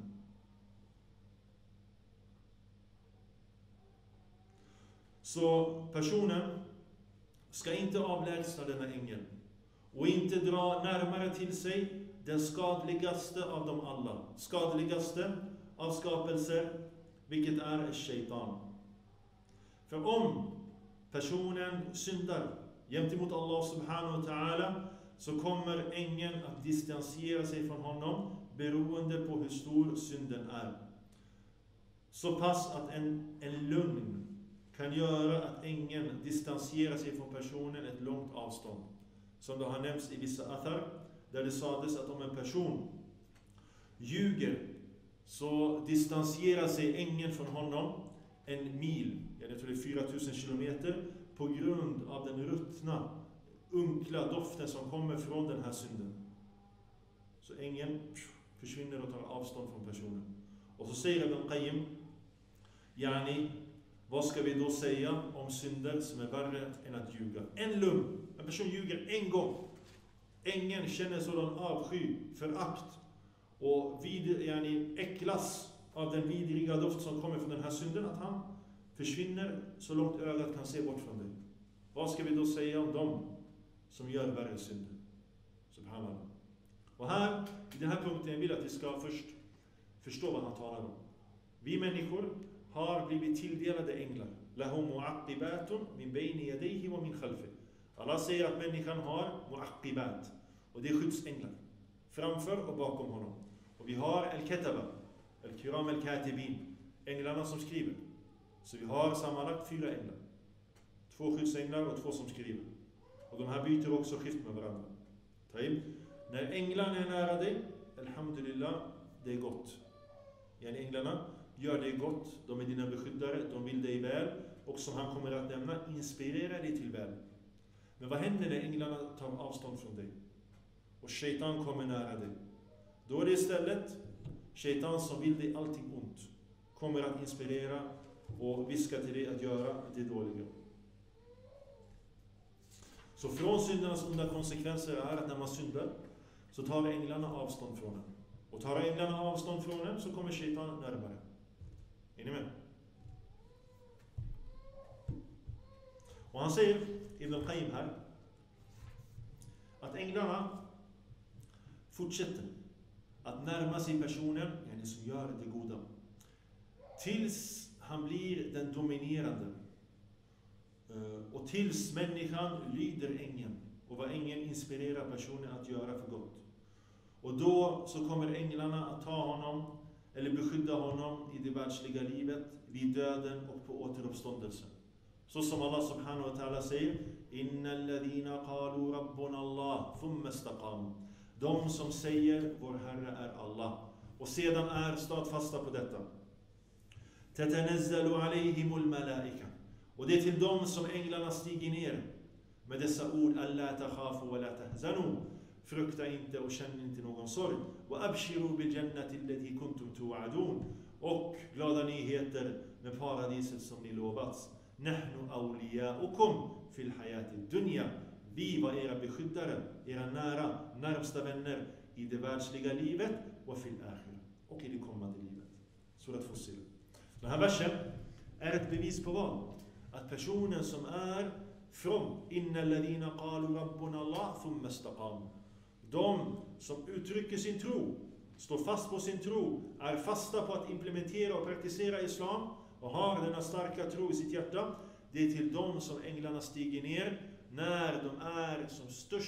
Speaker 3: Så personen ska inte avlägsna denna ängel och inte dra närmare till sig den skadligaste av dem alla. Skadligaste av skapelser, vilket är shaitan. För om personen syndar gentemot Allah subhanahu wa ta'ala, så kommer ängeln att distansera sig från honom beroende på hur stor synden är. Så pass att en lugn kan göra att ängeln distanserar sig från personen ett långt avstånd. Som det har nämnts i vissa athar, där det sades att om en person ljuger så distanserar sig ängeln från honom en mil, jag tror det är 4000 kilometer, på grund av den ruttna, unkla doften som kommer från den här synden. Så ängeln försvinner och tar avstånd från personen. Och så säger Ibn Qayyim, vad ska vi då säga om synder som är värre än att ljuga? En lögn. En person ljuger en gång. Ängeln känner sådan avsky, förakt och äcklas av den vidriga doft som kommer från den här synden, att han försvinner så långt ögat kan se bort från dig. Vad ska vi då säga om dem som gör värre synder? Subhanallah. Och här, i den här punkten, jag vill att vi ska först förstå vad han talar om. Vi människor har blivit tilldelade änglar. Lahum mu'aqibatun min bayni yadayhi wa min khalfi. Allah säger att människan har mu'aqibat, och det är skyddsänglar framför och bakom honom. Och vi har al-kataba, al-kiram al-katibin, änglarna som skriver. Så vi har sammanlagt 4 änglar. 2 skyddsänglar och 2 som skriver. Och de här byter också skift med varandra. När änglarna är nära dig, alhamdulillah, det är gott. Änglarna gör dig gott, de är dina beskyddare, de vill dig väl, och som han kommer att nämna, inspirerar dig till väl. Men vad händer när änglarna tar avstånd från dig och shaitan kommer nära dig? Då är det istället shaitan som vill dig allting ont, kommer att inspirera och viska till dig att göra det dåliga. Så från syndernas onda konsekvenser är att när man syndar så tar änglarna avstånd från en. Och tar änglarna avstånd från en så kommer shaitan närmare. Är ni med? Och han säger, Ibn Qayyim här, att änglarna fortsätter att närma sig personen, som gör det goda, tills han blir den dominerande. Och tills människan lyder ängeln, och vad ängeln inspirerar personen att göra för gott. Och då så kommer änglarna att ta honom eller beskydda honom i det världsliga livet, vid döden och på återuppståndelsen. Så som Allah subhanahu wa ta'ala säger, innal ladhina qalu rabbuna Allah thumma istaqamu. De som säger vår Herre är Allah och sedan är stadfasta på detta. Tatanazzalu alayhimul malaika. Och det är till dem som änglarna stiger ner med dessa ord: alla takhafu wa la tahzanu, frukta inte och känn inte någon sorg, wa abshiru bil jannati allati kuntum tu'adun, och glada nyheter med paradiset som ni lovats. Nahnu awliyaukum fil hayati dunya, vi var era beskyddare, era närmsta vänner i det världsliga livet, och fil akhirah, och i det kommande livet. Surat Fussilat. Den här versen är ett bevis på vad? Att personen som är from, innal ladina qalu rabbuna Allah thumma istaqamu, de som uttrycker sin tro, står fast på sin tro, är fasta på att implementera och praktisera islam och har denna starka tro i sitt hjärta, det är till dem som änglarna stiger ner när de är som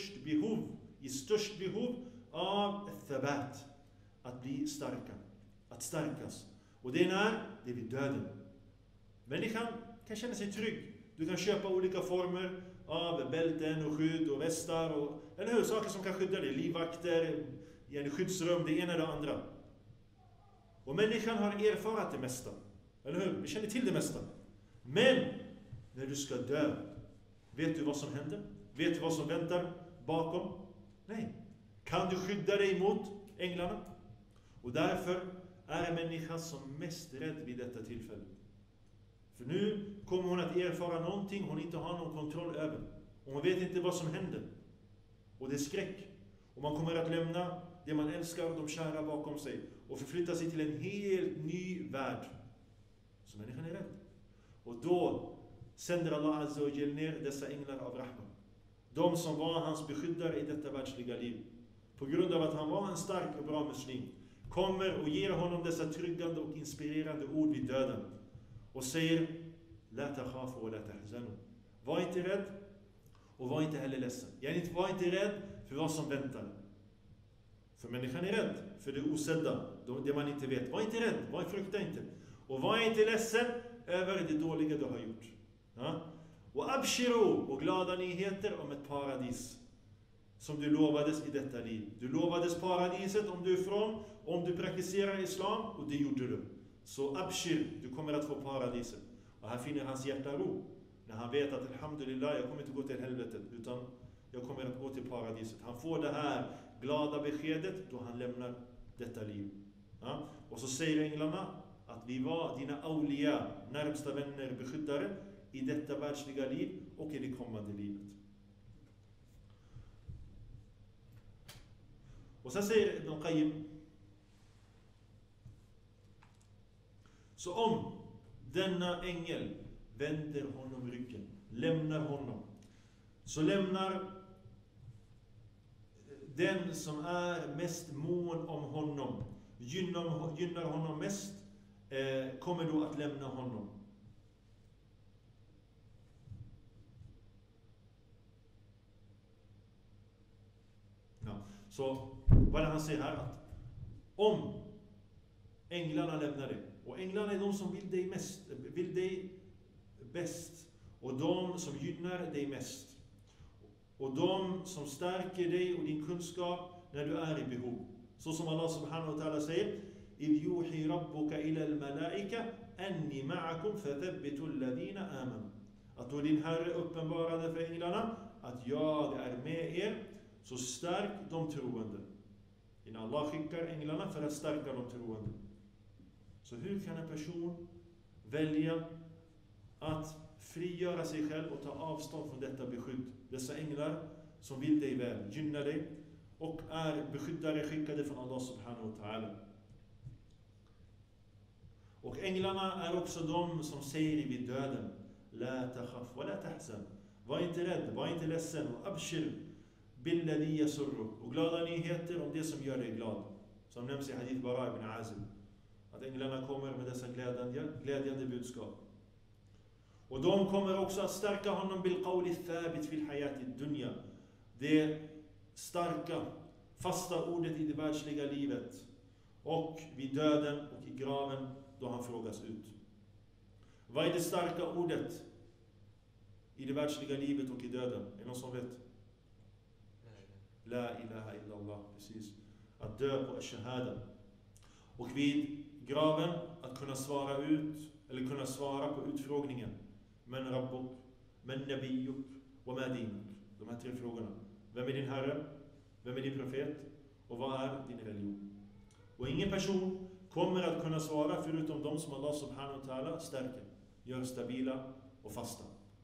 Speaker 3: i störst behov av thabat, att bli starka, att stärkas. Och det är vid döden. Människan kan känna sig trygg. Du kan köpa olika former av bälten och skydd och västar och, eller hur, saker som kan skydda dig, livvakter, i en skyddsrum, det ena eller det andra. Och människan har erfarat det mesta, eller hur? Vi känner till det mesta. Men när du ska dö, vet du vad som händer? Vet du vad som väntar bakom? Nej. Kan du skydda dig mot änglarna? Och därför är människan som mest rädd vid detta tillfälle. För nu kommer hon att erfara någonting hon inte har någon kontroll över. Och hon vet inte vad som händer. Och det är skräck. Och man kommer att lämna det man älskar och de kära bakom sig och förflytta sig till en helt ny värld. Så människan är rädd. Och då sänder Allah Azza wa Jal ner dessa änglar av Rahman. De som var hans beskyddare i detta världsliga liv. På grund av att han var en stark och bra muslim. Kommer och ger honom dessa tryggande och inspirerande ord vid döden. Och säger: la takhafu wa la tahzanu. Var inte rädd och var inte heller ledsen. Var inte rädd för vad som väntar. För människan är rädd för det osedda, det man inte vet. Var inte rädd, frukta inte. Och var inte ledsen över det dåliga du har gjort. Ja? Och abshiru, och glada nyheter om ett paradis som du lovades i detta liv. Du lovades paradiset om du är from, om du praktiserar islam, och det gjorde du. Så abshir, du kommer att få paradiset. Och här finner hans hjärta ro. När han vet att alhamdulillah, jag kommer inte gå till helvetet, utan jag kommer att gå till paradiset. Han får det här glada beskedet då han lämnar detta liv. Ja? Och så säger änglarna att vi var dina awliya, närmsta vänner, beskyddare i detta världsliga liv och i det kommande livet. Och sen säger Ibn Qayyim: så om denna ängel vänder honom ryggen, lämnar honom, så lämnar den som är mest mån om honom, gynnar honom mest, kommer då att lämna honom. Ja. Så vad han säger här, att om änglarna lämnar dig, och änglarna är de som vill dig mest, vill dig bäst, och de som gynnar dig mest, och de som stärker dig och din kunskap när du är i behov. Så som Allah subhanahu wa ta'ala säger: إِذْ يُوحِي رَبُّكَ إِلَى الْمَلَائِكَةِ أَنِّي مَعَكُمْ فَثَبِّتُوا الَّذِينَ آمَنُوا. Att då din Herre uppenbarade för änglarna att jag är med er, så stärk de troende. Innan Allah skickar änglarna för att stärka de troende. Så hur kan en person välja att frigöra sig själv och ta avstånd från detta beskydd? Dessa änglar som vill dig väl, gynnar dig och är beskyddare skickade från Allah subhanahu wa ta'ala. Och änglarna är också de som säger vid döden: la takhaf wa la tahzan. Var inte rädd, var inte ledsen. Och abshir billadhi yasurru. Och glada nyheter om det som gör dig glad. Som nämns i hadith Bara ibn Azib. Att änglarna kommer med dessa glädjande budskap. Och de kommer också att stärka honom bil qawli thabit fil hayati dunya. Det starka, fasta ordet i det världsliga livet. Och vid döden och i graven då han frågas ut. Vad är det starka ordet i det världsliga livet och i döden? Är det någon som vet? La ilaha illallah, precis. Att dö på shahada. Och vid graven att kunna svara ut, eller kunna svara på utfrågningen. Men rabbuk, men nabiyyuk, wa ma dinuk. De här 3 frågorna. Vem är din herre? Vem är din profet? Och vad är din religion? Och ingen person kommer att kunna svara förutom de som Allah subhanahu wa ta'ala stärker, gör stabila och fasta.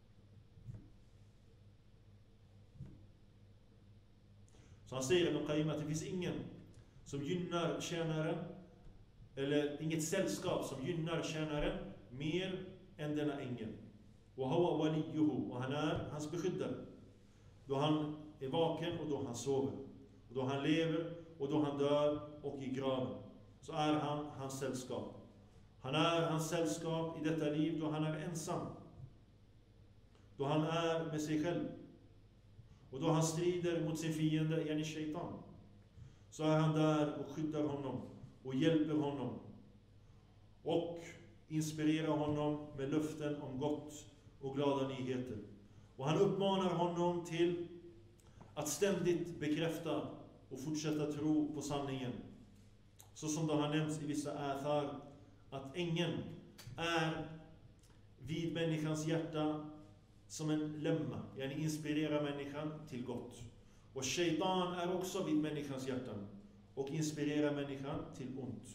Speaker 3: Så han säger Ibn Qayyim att det finns ingen som gynnar tjänaren, eller inget sällskap som gynnar tjänaren mer än denna ängel. Och huwa waliyuhu, och han är hans beskyddare. Då han är vaken och då han sover. Och då han lever och då han dör och i graven. Så är han hans sällskap. Han är hans sällskap i detta liv då han är ensam. Då han är med sig själv. Och då han strider mot sin fiende, yani shaitan. Så är han där och skyddar honom och hjälper honom. Och inspirerar honom med löften om gott och glada nyheter. Och han uppmanar honom till att ständigt bekräfta och fortsätta tro på sanningen. Så som det har nämnts i vissa athar, att ängeln är vid människans hjärta som en lemma, yani inspirerar människan till gott. Och shaitan är också vid människans hjärta och inspirerar människan till ont.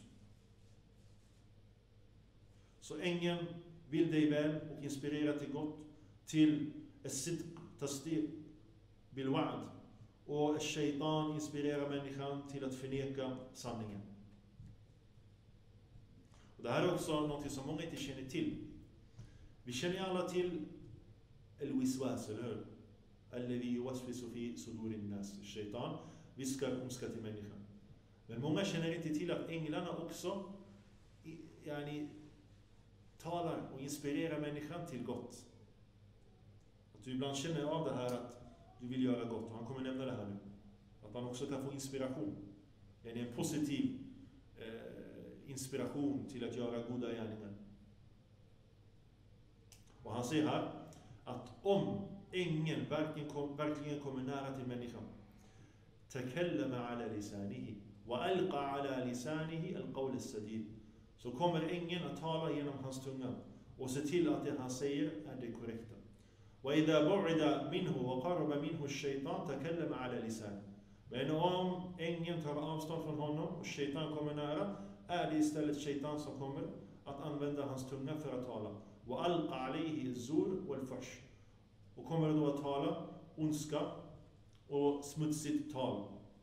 Speaker 3: Så ängeln vill dig väl och inspirerar till gott, till as-sidq, tasdiq, bil wa'd. Och shaitan inspirerar människan till att förneka sanningen. Och det här är också något som många inte känner till. Vi känner alla till al-wiswas, eller hur? Alladhi yuwaswisu fi sudurin nas. Shaitan viskar ondska till människan. Men många känner inte till att änglarna också talar och inspirerar människan till gott. Att du ibland känner av det här att du vill göra gott. Och han kommer nämna det här nu. Att man också kan få inspiration. En positiv inspiration till att göra goda gärningar. Och han säger här att om ängeln verkligen kommer nära till människan, takallama ala lisanihi wa alqa ala lisanihi alqawl as-sadid, så kommer ängeln att tala genom hans tunga och se till att det han säger är det korrekta. Wa idha bu'ida minhu wa qaraba minhu ash-shaytan takallama ala lisanihi. Men om ängeln tar avstånd från honom och shaitan kommer nära, är det istället shaitan som kommer att använda hans tunga för att tala. Wa alqa alayhi az-zur wal-fuhsh, och kommer då att tala ondska och smutsigt tal.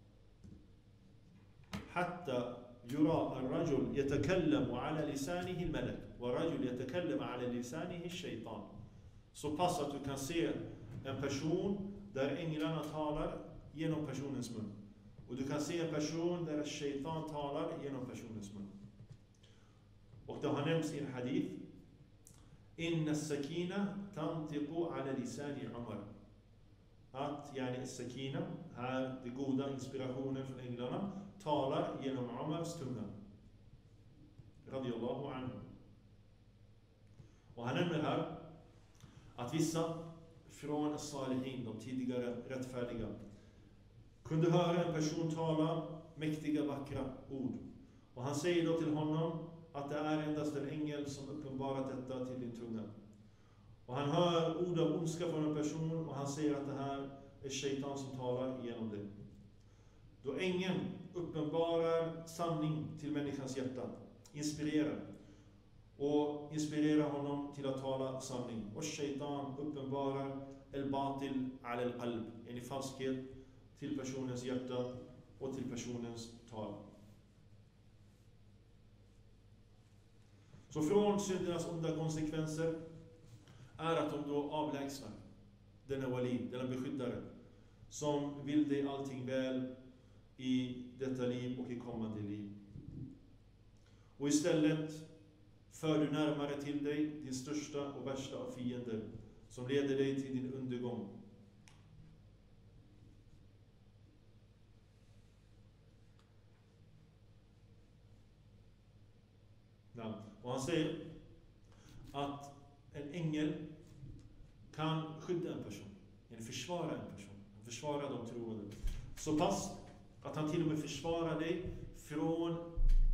Speaker 3: Hatta yura ar-rajul yatakallamu ala lisanihi al-malak wa rajul yatakallamu ala lisanihi ash-shaytan. Så pass att du kan se en person där änglarna talar genom personens mun. Och du kan se en person där shaitan talar genom personens mun. Och det har nämnts i en hadith: Inna as-sakina tantiqu ala lisani Umar. Att as-sakina, här det goda, inspirationen från änglarna, talar genom Umars tunga. Radiyallahu anhu. Och han nämner här att vissa från as-salihin, de tidigare rättfärdiga, kunde höra en person tala mäktiga, vackra ord. Och han säger då till honom att det är endast en ängel som uppenbarat detta till din tunga. Och han hör ord av ondska från en person och han säger att det här är shaitan som talar genom det. Då ängeln uppenbarar sanning till människans hjärta, inspirerar honom till att tala sanning. Och shaitan uppenbarar el-batil ala el-qalb, en falskhet till personens hjärta och till personens tal. Så från syndernas onda konsekvenser är att de då avlägsnar denna wali, denna beskyddare, som vill dig allting väl i detta liv och i kommande liv. Och istället för du närmare till dig din största och värsta av fiender, som leder dig till din undergång. Och han säger att en ängel kan skydda en person, eller försvara en person, försvara de troende. Så pass att han till och med försvarar dig från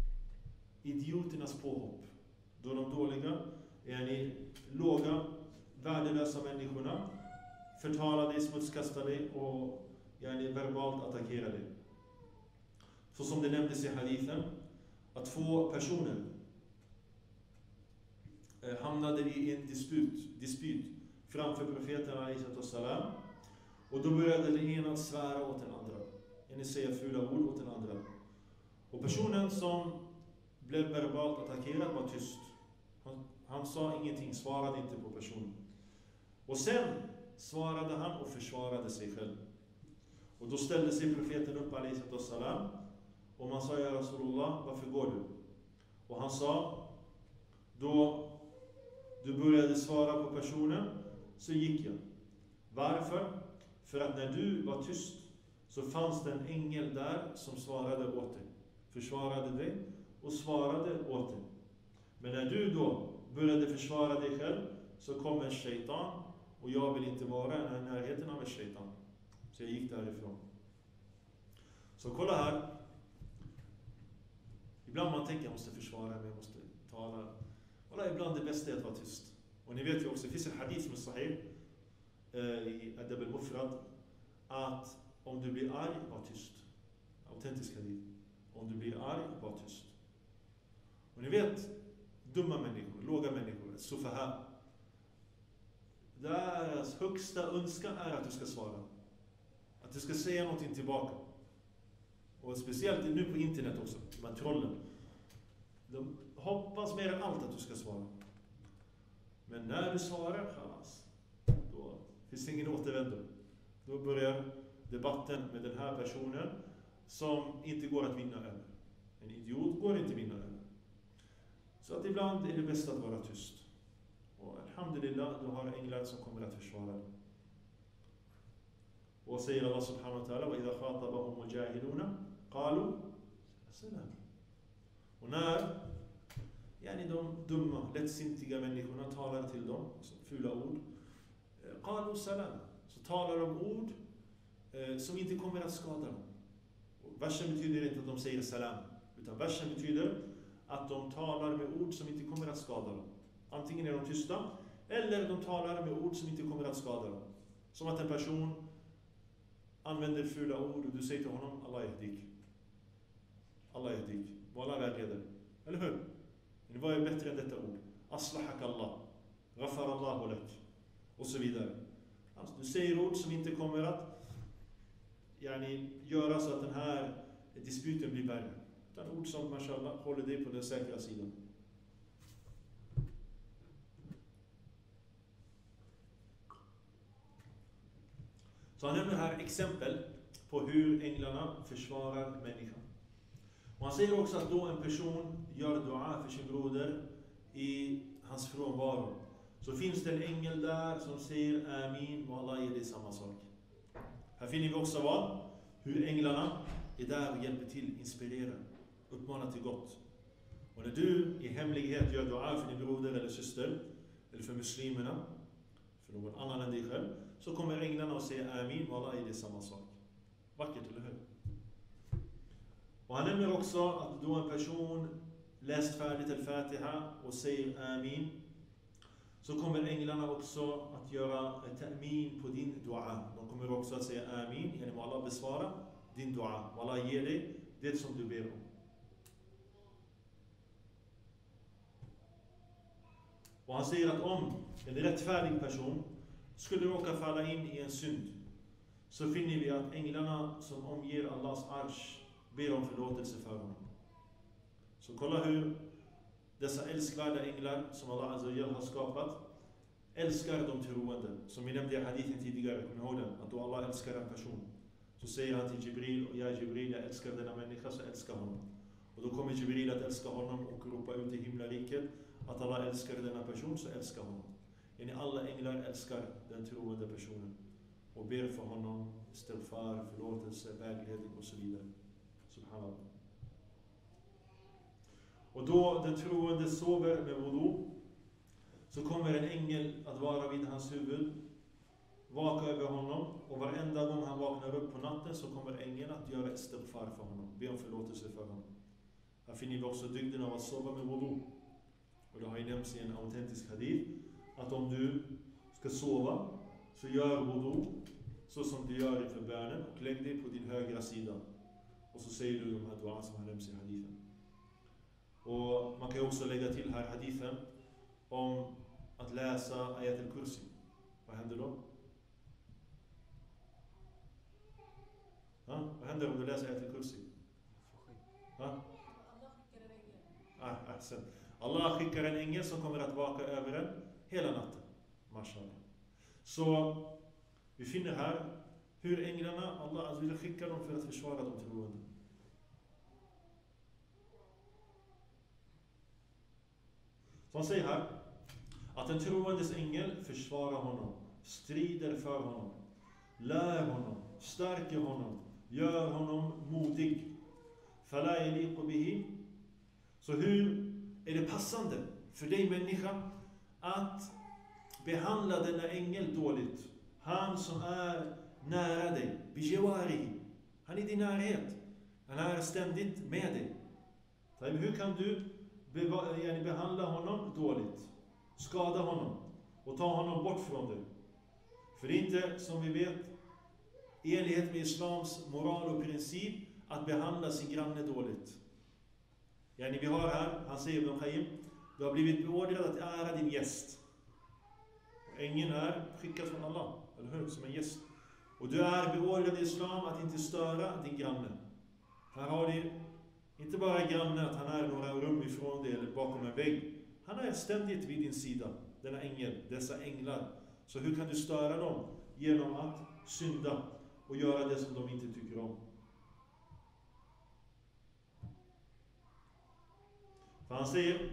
Speaker 3: idioternas påhopp. Då de dåliga, låga, värdelösa människorna, förtala dig, smutskasta dig och verbalt attackera dig. Så som det nämndes i hadithen, att 2 personer hamnade i en dispyt framför profeten alayhi salam, och då började den ena svära åt den andra. En säger fula ord åt den andra. Och personen som blev verbalt attackerad var tyst. Han sa ingenting, svarade inte på personen. Och sen svarade han och försvarade sig själv. Och då ställde sig profeten upp alayhi salam, och man sa: ja Rasulullah, varför går du? Och han sa: då du började svara på personen så gick jag. Varför? För att när du var tyst så fanns det en ängel där som svarade åt dig, försvarade dig och svarade åt dig. Men när du då började försvara dig själv så kom en shaitan, och jag vill inte vara i närheten av en shaitan. Så jag gick därifrån. Så kolla här. Ibland man tänker: jag måste försvara mig, jag måste tala. Och ibland det bästa är att vara tyst. Och ni vet ju också, det finns en hadith som är sahih i Adab al-Mufrad, att om du blir arg, var tyst. Autentisk hadith. Om du blir arg, var tyst. Och ni vet, dumma människor, låga människor, sufaha, deras högsta önskan är att du ska svara. Att du ska säga någonting tillbaka. Och speciellt nu på internet också, de här trollen. De hoppas mer än allt att du ska svara. Men när du svarar, då finns det ingen återvändo. Då börjar debatten med den här personen som inte går att vinna över. En idiot går inte att vinna över. Så att ibland är det bäst att vara tyst. Och alhamdulillah, du har änglar som kommer att försvara dig. Och säger Allah subhanahu wa ta'ala: وَإِذَا خَاطَبَهُمُ الْجَاهِلُونَ قَالُوا سَلَامًا. Och när de dumma, lättsintiga människorna talar till dem, alltså fula ord, قَالُوا سَلَامًا, så talar de ord som inte kommer att skada dem. Och versen betyder inte att de säger salam, utan versen betyder att de talar med ord som inte kommer att skada dem. Antingen är de tysta, eller de talar med ord som inte kommer att skada dem. Som att en person använder fula ord och du säger till honom: Allah yahdik. Allah yahdik. Vad Allah vägleder. Eller hur? Men vad är bättre än detta ord? Aslahak Allah. Ghafar Allahu lak. Och så vidare. Alltså, du säger ord som inte kommer att göra så att den här disputen blir värre. Utan ord som, mashallah, håller dig på den säkra sidan. Så han nämner här exempel på hur änglarna försvarar människan. Och han säger också att då en person gör dua för sin broder i hans frånvaro, så finns det en ängel där som säger amin, och Allah ger dig samma sak. Här finner vi också hur änglarna är där och hjälper till, inspirerar, uppmanar till gott. Och när du i hemlighet gör dua för din broder eller syster, eller för muslimerna, för någon annan än dig själv, så kommer änglarna och säger amin, och Allah ger dig samma sak. Vackert, eller hur? Och han nämner också att då en person läst färdigt al-Fatiha och säger amin, så kommer änglarna också att göra ett amin på din dua. De kommer också att säga amin, genom att Allah besvara din dua. Och Allah ger dig det som du ber om. Och han säger att om en rättfärdig person skulle råka falla in i en synd, så finner vi att änglarna som omger Allahs arsh ber om förlåtelse för honom. Så kolla hur dessa älskvärda änglar som Allah Azza wa Jalla har skapat älskar de troende. Som vi nämnde i hadithen tidigare, kommer ihåg den? Att då Allah älskar en person, så säger han till Jibril: och ja Jibril, jag älskar denna människa, så älskar honom. Och då kommer Jibril att älska honom och ropa ut i himlariket att Allah älskar denna person, så älskar honom. Alla änglar älskar den troende personen och ber för honom istighfar, förlåtelse, vägledning och så vidare. Subhanallah. Och då den troende sover med wudu, så kommer en ängel att vara vid hans huvud, vaka över honom, och varenda gång han vaknar upp på natten så kommer ängeln att göra istighfar för honom, be om förlåtelse för honom. Här finner vi också dygden av att sova med wudu. Och det har ju nämnts i en autentisk hadith att om du ska sova, så gör wudu så som du gör inför bönen och lägg dig på din högra sida. Och så säger du de här dua som har nämnts i hadithen. Och man kan ju också lägga till här hadithen om att läsa ayat al-kursi. Vad händer då? Vad händer om du läser ayat al-kursi? Allah skickar en ängel som kommer att vaka över en hela natten. Mashallah. Så vi finner här hur änglarna, Allah vill skicka dem för att försvara de troende. Så han säger här att en troendes ängel försvarar honom, strider för honom, lär honom, stärker honom, gör honom modig. Fala yaliqu bihi. Så hur är det passande för dig människa att behandla denna ängel dåligt? Han som är nära dig, bijawari, han är i din närhet, han är ständigt med dig. Hur kan du behandla honom dåligt, skada honom och ta honom bort från dig? För det är inte, som vi vet, i enlighet med islams moral och princip att behandla sin granne dåligt. Vi har här, han säger Ibn Qayyim, du har blivit beordrad att ära din gäst. Och ängeln är skickad från Allah, eller hur? Som en gäst. Och du är beordrad i islam att inte störa din granne. Här har du inte bara grannen att han är några rum ifrån dig eller bakom en vägg. Han är ständigt vid din sida, denna ängel, dessa änglar. Så hur kan du störa dem? Genom att synda och göra det som de inte tycker om. För han säger,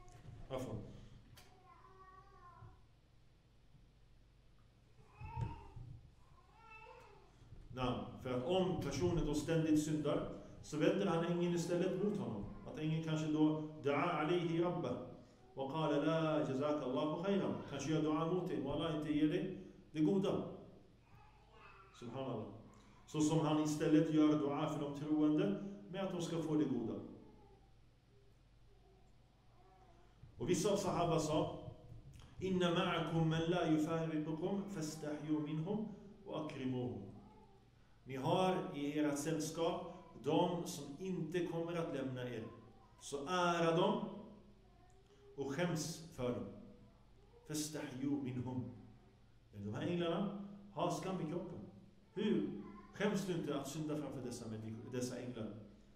Speaker 3: för att om personen då ständigt syndar, så vänder han ängeln istället mot honom. Att ängeln kanske då da'a alayhi rabba och qala la jazaka Allahu khayran. Kanske gör dua mot dig och Allah inte ger dig det goda. Subhanallah. Så som han istället gör dua för de troende med att de ska få det goda. Och vissa av sahaba sa: inna ma'akum man la yufariqukum fastahyu minhum wa akrimuhum. Ni har i ert sällskap de som inte kommer att lämna er. Så ära dem och skäms för dem. Fastahyu minhum. De här änglarna har skam i kroppen. Hur skäms du inte att synda framför dessa änglar?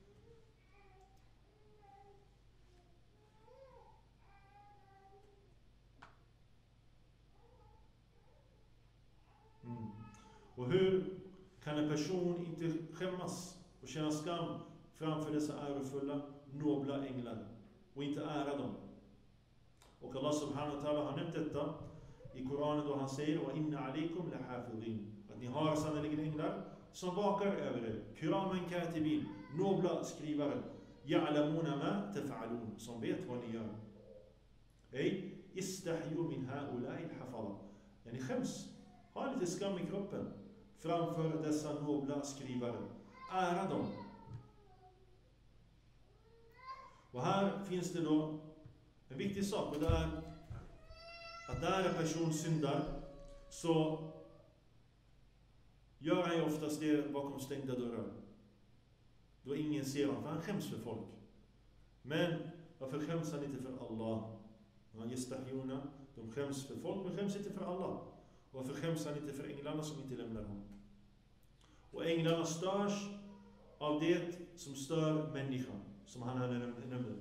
Speaker 3: Och hur kan en person inte skämmas och känna skam framför dessa ärofulla, nobla änglar och inte ära dem? Och Allah subhanahu wa ta'ala har nämnt detta i Koranen då han säger: wa inna alaykum lahafidhin. Att ni har sannolikt änglar som vakar över er. Kiraman katibin, nobla skrivare. Ya'lamuna ma taf'alun, som vet vad ni gör. Ej istahyu min ha'ula'i al-hafadha. Ni skäms, har lite skam i kroppen framför dessa nobla skrivare. Ära dem. Och här finns det då en viktig sak, och det är att där en person syndar så gör han ju oftast det bakom stängda dörrar. Då ingen ser honom, för han skäms för folk. Men varför skäms han inte för Allah? Han gestahjuna, de skäms för folk, men skäms inte för Allah. Varför skäms han inte för änglarna som inte lämnar honom? Och änglarna störs av det som stör människan, som han här nämnde.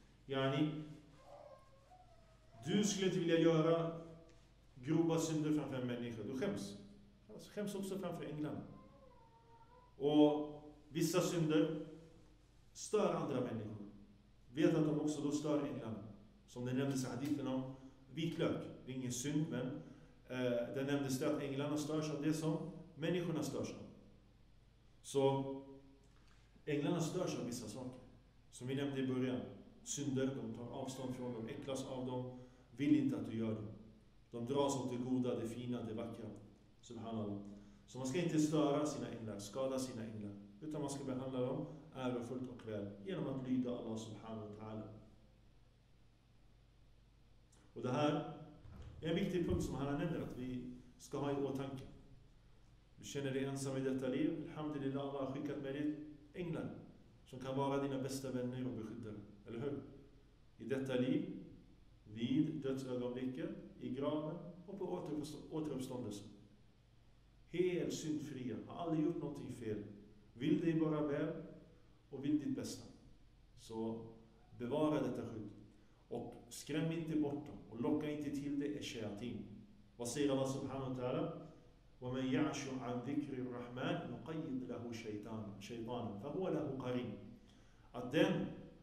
Speaker 3: Du skulle inte vilja göra grova synder framför en människa. Du skäms. Alltså, skäms också framför änglarna. Och vissa synder stör andra människor. Vet att de också då stör änglarna. Som det nämndes i hadithen om vitlök. Det är ingen synd, men det nämndes det att änglarna störs av det som människorna störs av. Så änglarna störs av vissa saker. Som vi nämnde i början. Synder, de tar avstånd från dem, äcklas av dem, vill inte att du gör det. De dras åt det goda, det fina, det vackra. Subhanallah. Så man ska inte störa sina änglar, skada sina änglar. Utan man ska behandla dem ärofullt och väl genom att lyda Allah subhanahu wa ta'ala. Och det här En viktig punkt som han nämner att vi ska ha i åtanke. Du känner dig ensam i detta liv. Alhamdulillah, Allah har skickat med dig änglar som kan vara dina bästa vänner och beskyddare. Eller hur? I detta liv, vid dödsögonblicket, i graven och på återuppståndelsen. Helt syndfria, har aldrig gjort någonting fel. Vill dig bara väl och vill ditt bästa. Så bevara detta skydd. Och skräm inte bort dem och locka inte till det shayatin. Vad säger Allah subhanahu wa ta'ala? وَمَنْ يَعْشُ عَنْ ذِكْرِ الرَّحْمَنِ نُقَيِّدْ لَهُ شَيْطَانًا فَهُوَ لَهُ قَرِينٌ. Att den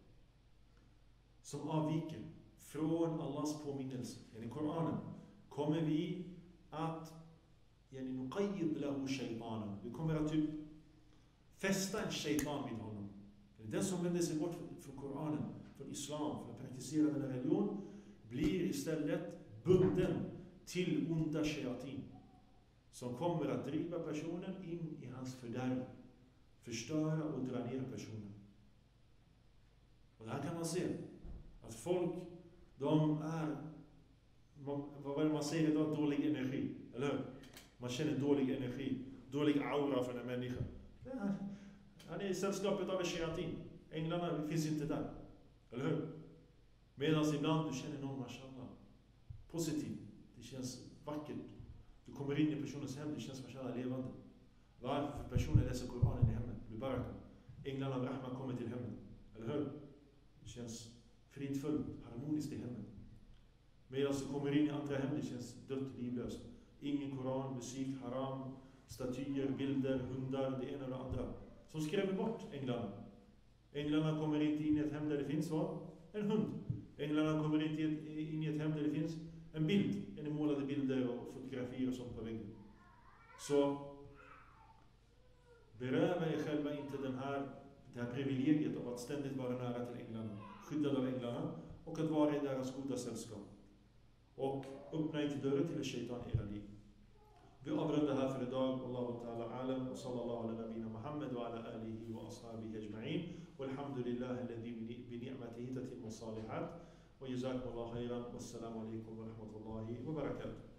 Speaker 3: som avviker från Allahs påminnelse, i Koranen, kommer vi att نُقَيِّدْ لَهُ شَيْطَانًا. Vi kommer att typ fästa en shaitan vid honom. Den som vänder sig bort från Koranen, från Islam, för att praktisera den religion, blir istället bunden till onda shayatin som kommer att driva personen in i hans fördärv, förstöra och dra ner personen. Och här kan man se att folk, de är, vad är det man säger idag, dålig energi, eller hur? Man känner dålig energi, dålig aura för en människa. Han är i sällskapet av en shayatin. Änglarna finns inte där, eller hur? Medan ibland du känner någon, mashallah, positiv, det känns vackert. Du kommer in i personens hem, det känns mashallah levande. Varför? För personen läser Koranen i hemmet, blir baraka. Änglarna av Rahman kommer till hemmet, eller hur? Det känns fridfullt, harmoniskt i hemmet. Medan du kommer in i andra hem, det känns dött, livlöst. Ingen Koran, musik, haram, statyer, bilder, hundar, det ena och det andra. Som skrämmer bort änglarna. Änglarna kommer inte in i ett hem där det finns vad? En hund. Änglarna kommer inte in i ett hem där det finns en bild. En målade bilder och fotografier och sånt på väggen. Så beröva er själva inte det här privilegiet av att ständigt vara nära till änglarna. Skyddad av änglarna och att vara i deras goda sällskap. Och öppna inte dörren till en shaitan i era liv. Vi avrundar här för idag. Allahu ta'ala alam och sallallahu ala nabina Muhammad wa ala alihi wa ashabihi ajma'in. Walhamdulillahi alladhi bi ni'matihi tatimmu salihat. Wa jazakumullahu khairan. Wassalamu alaikum wa rahmatullahi wa barakatuh.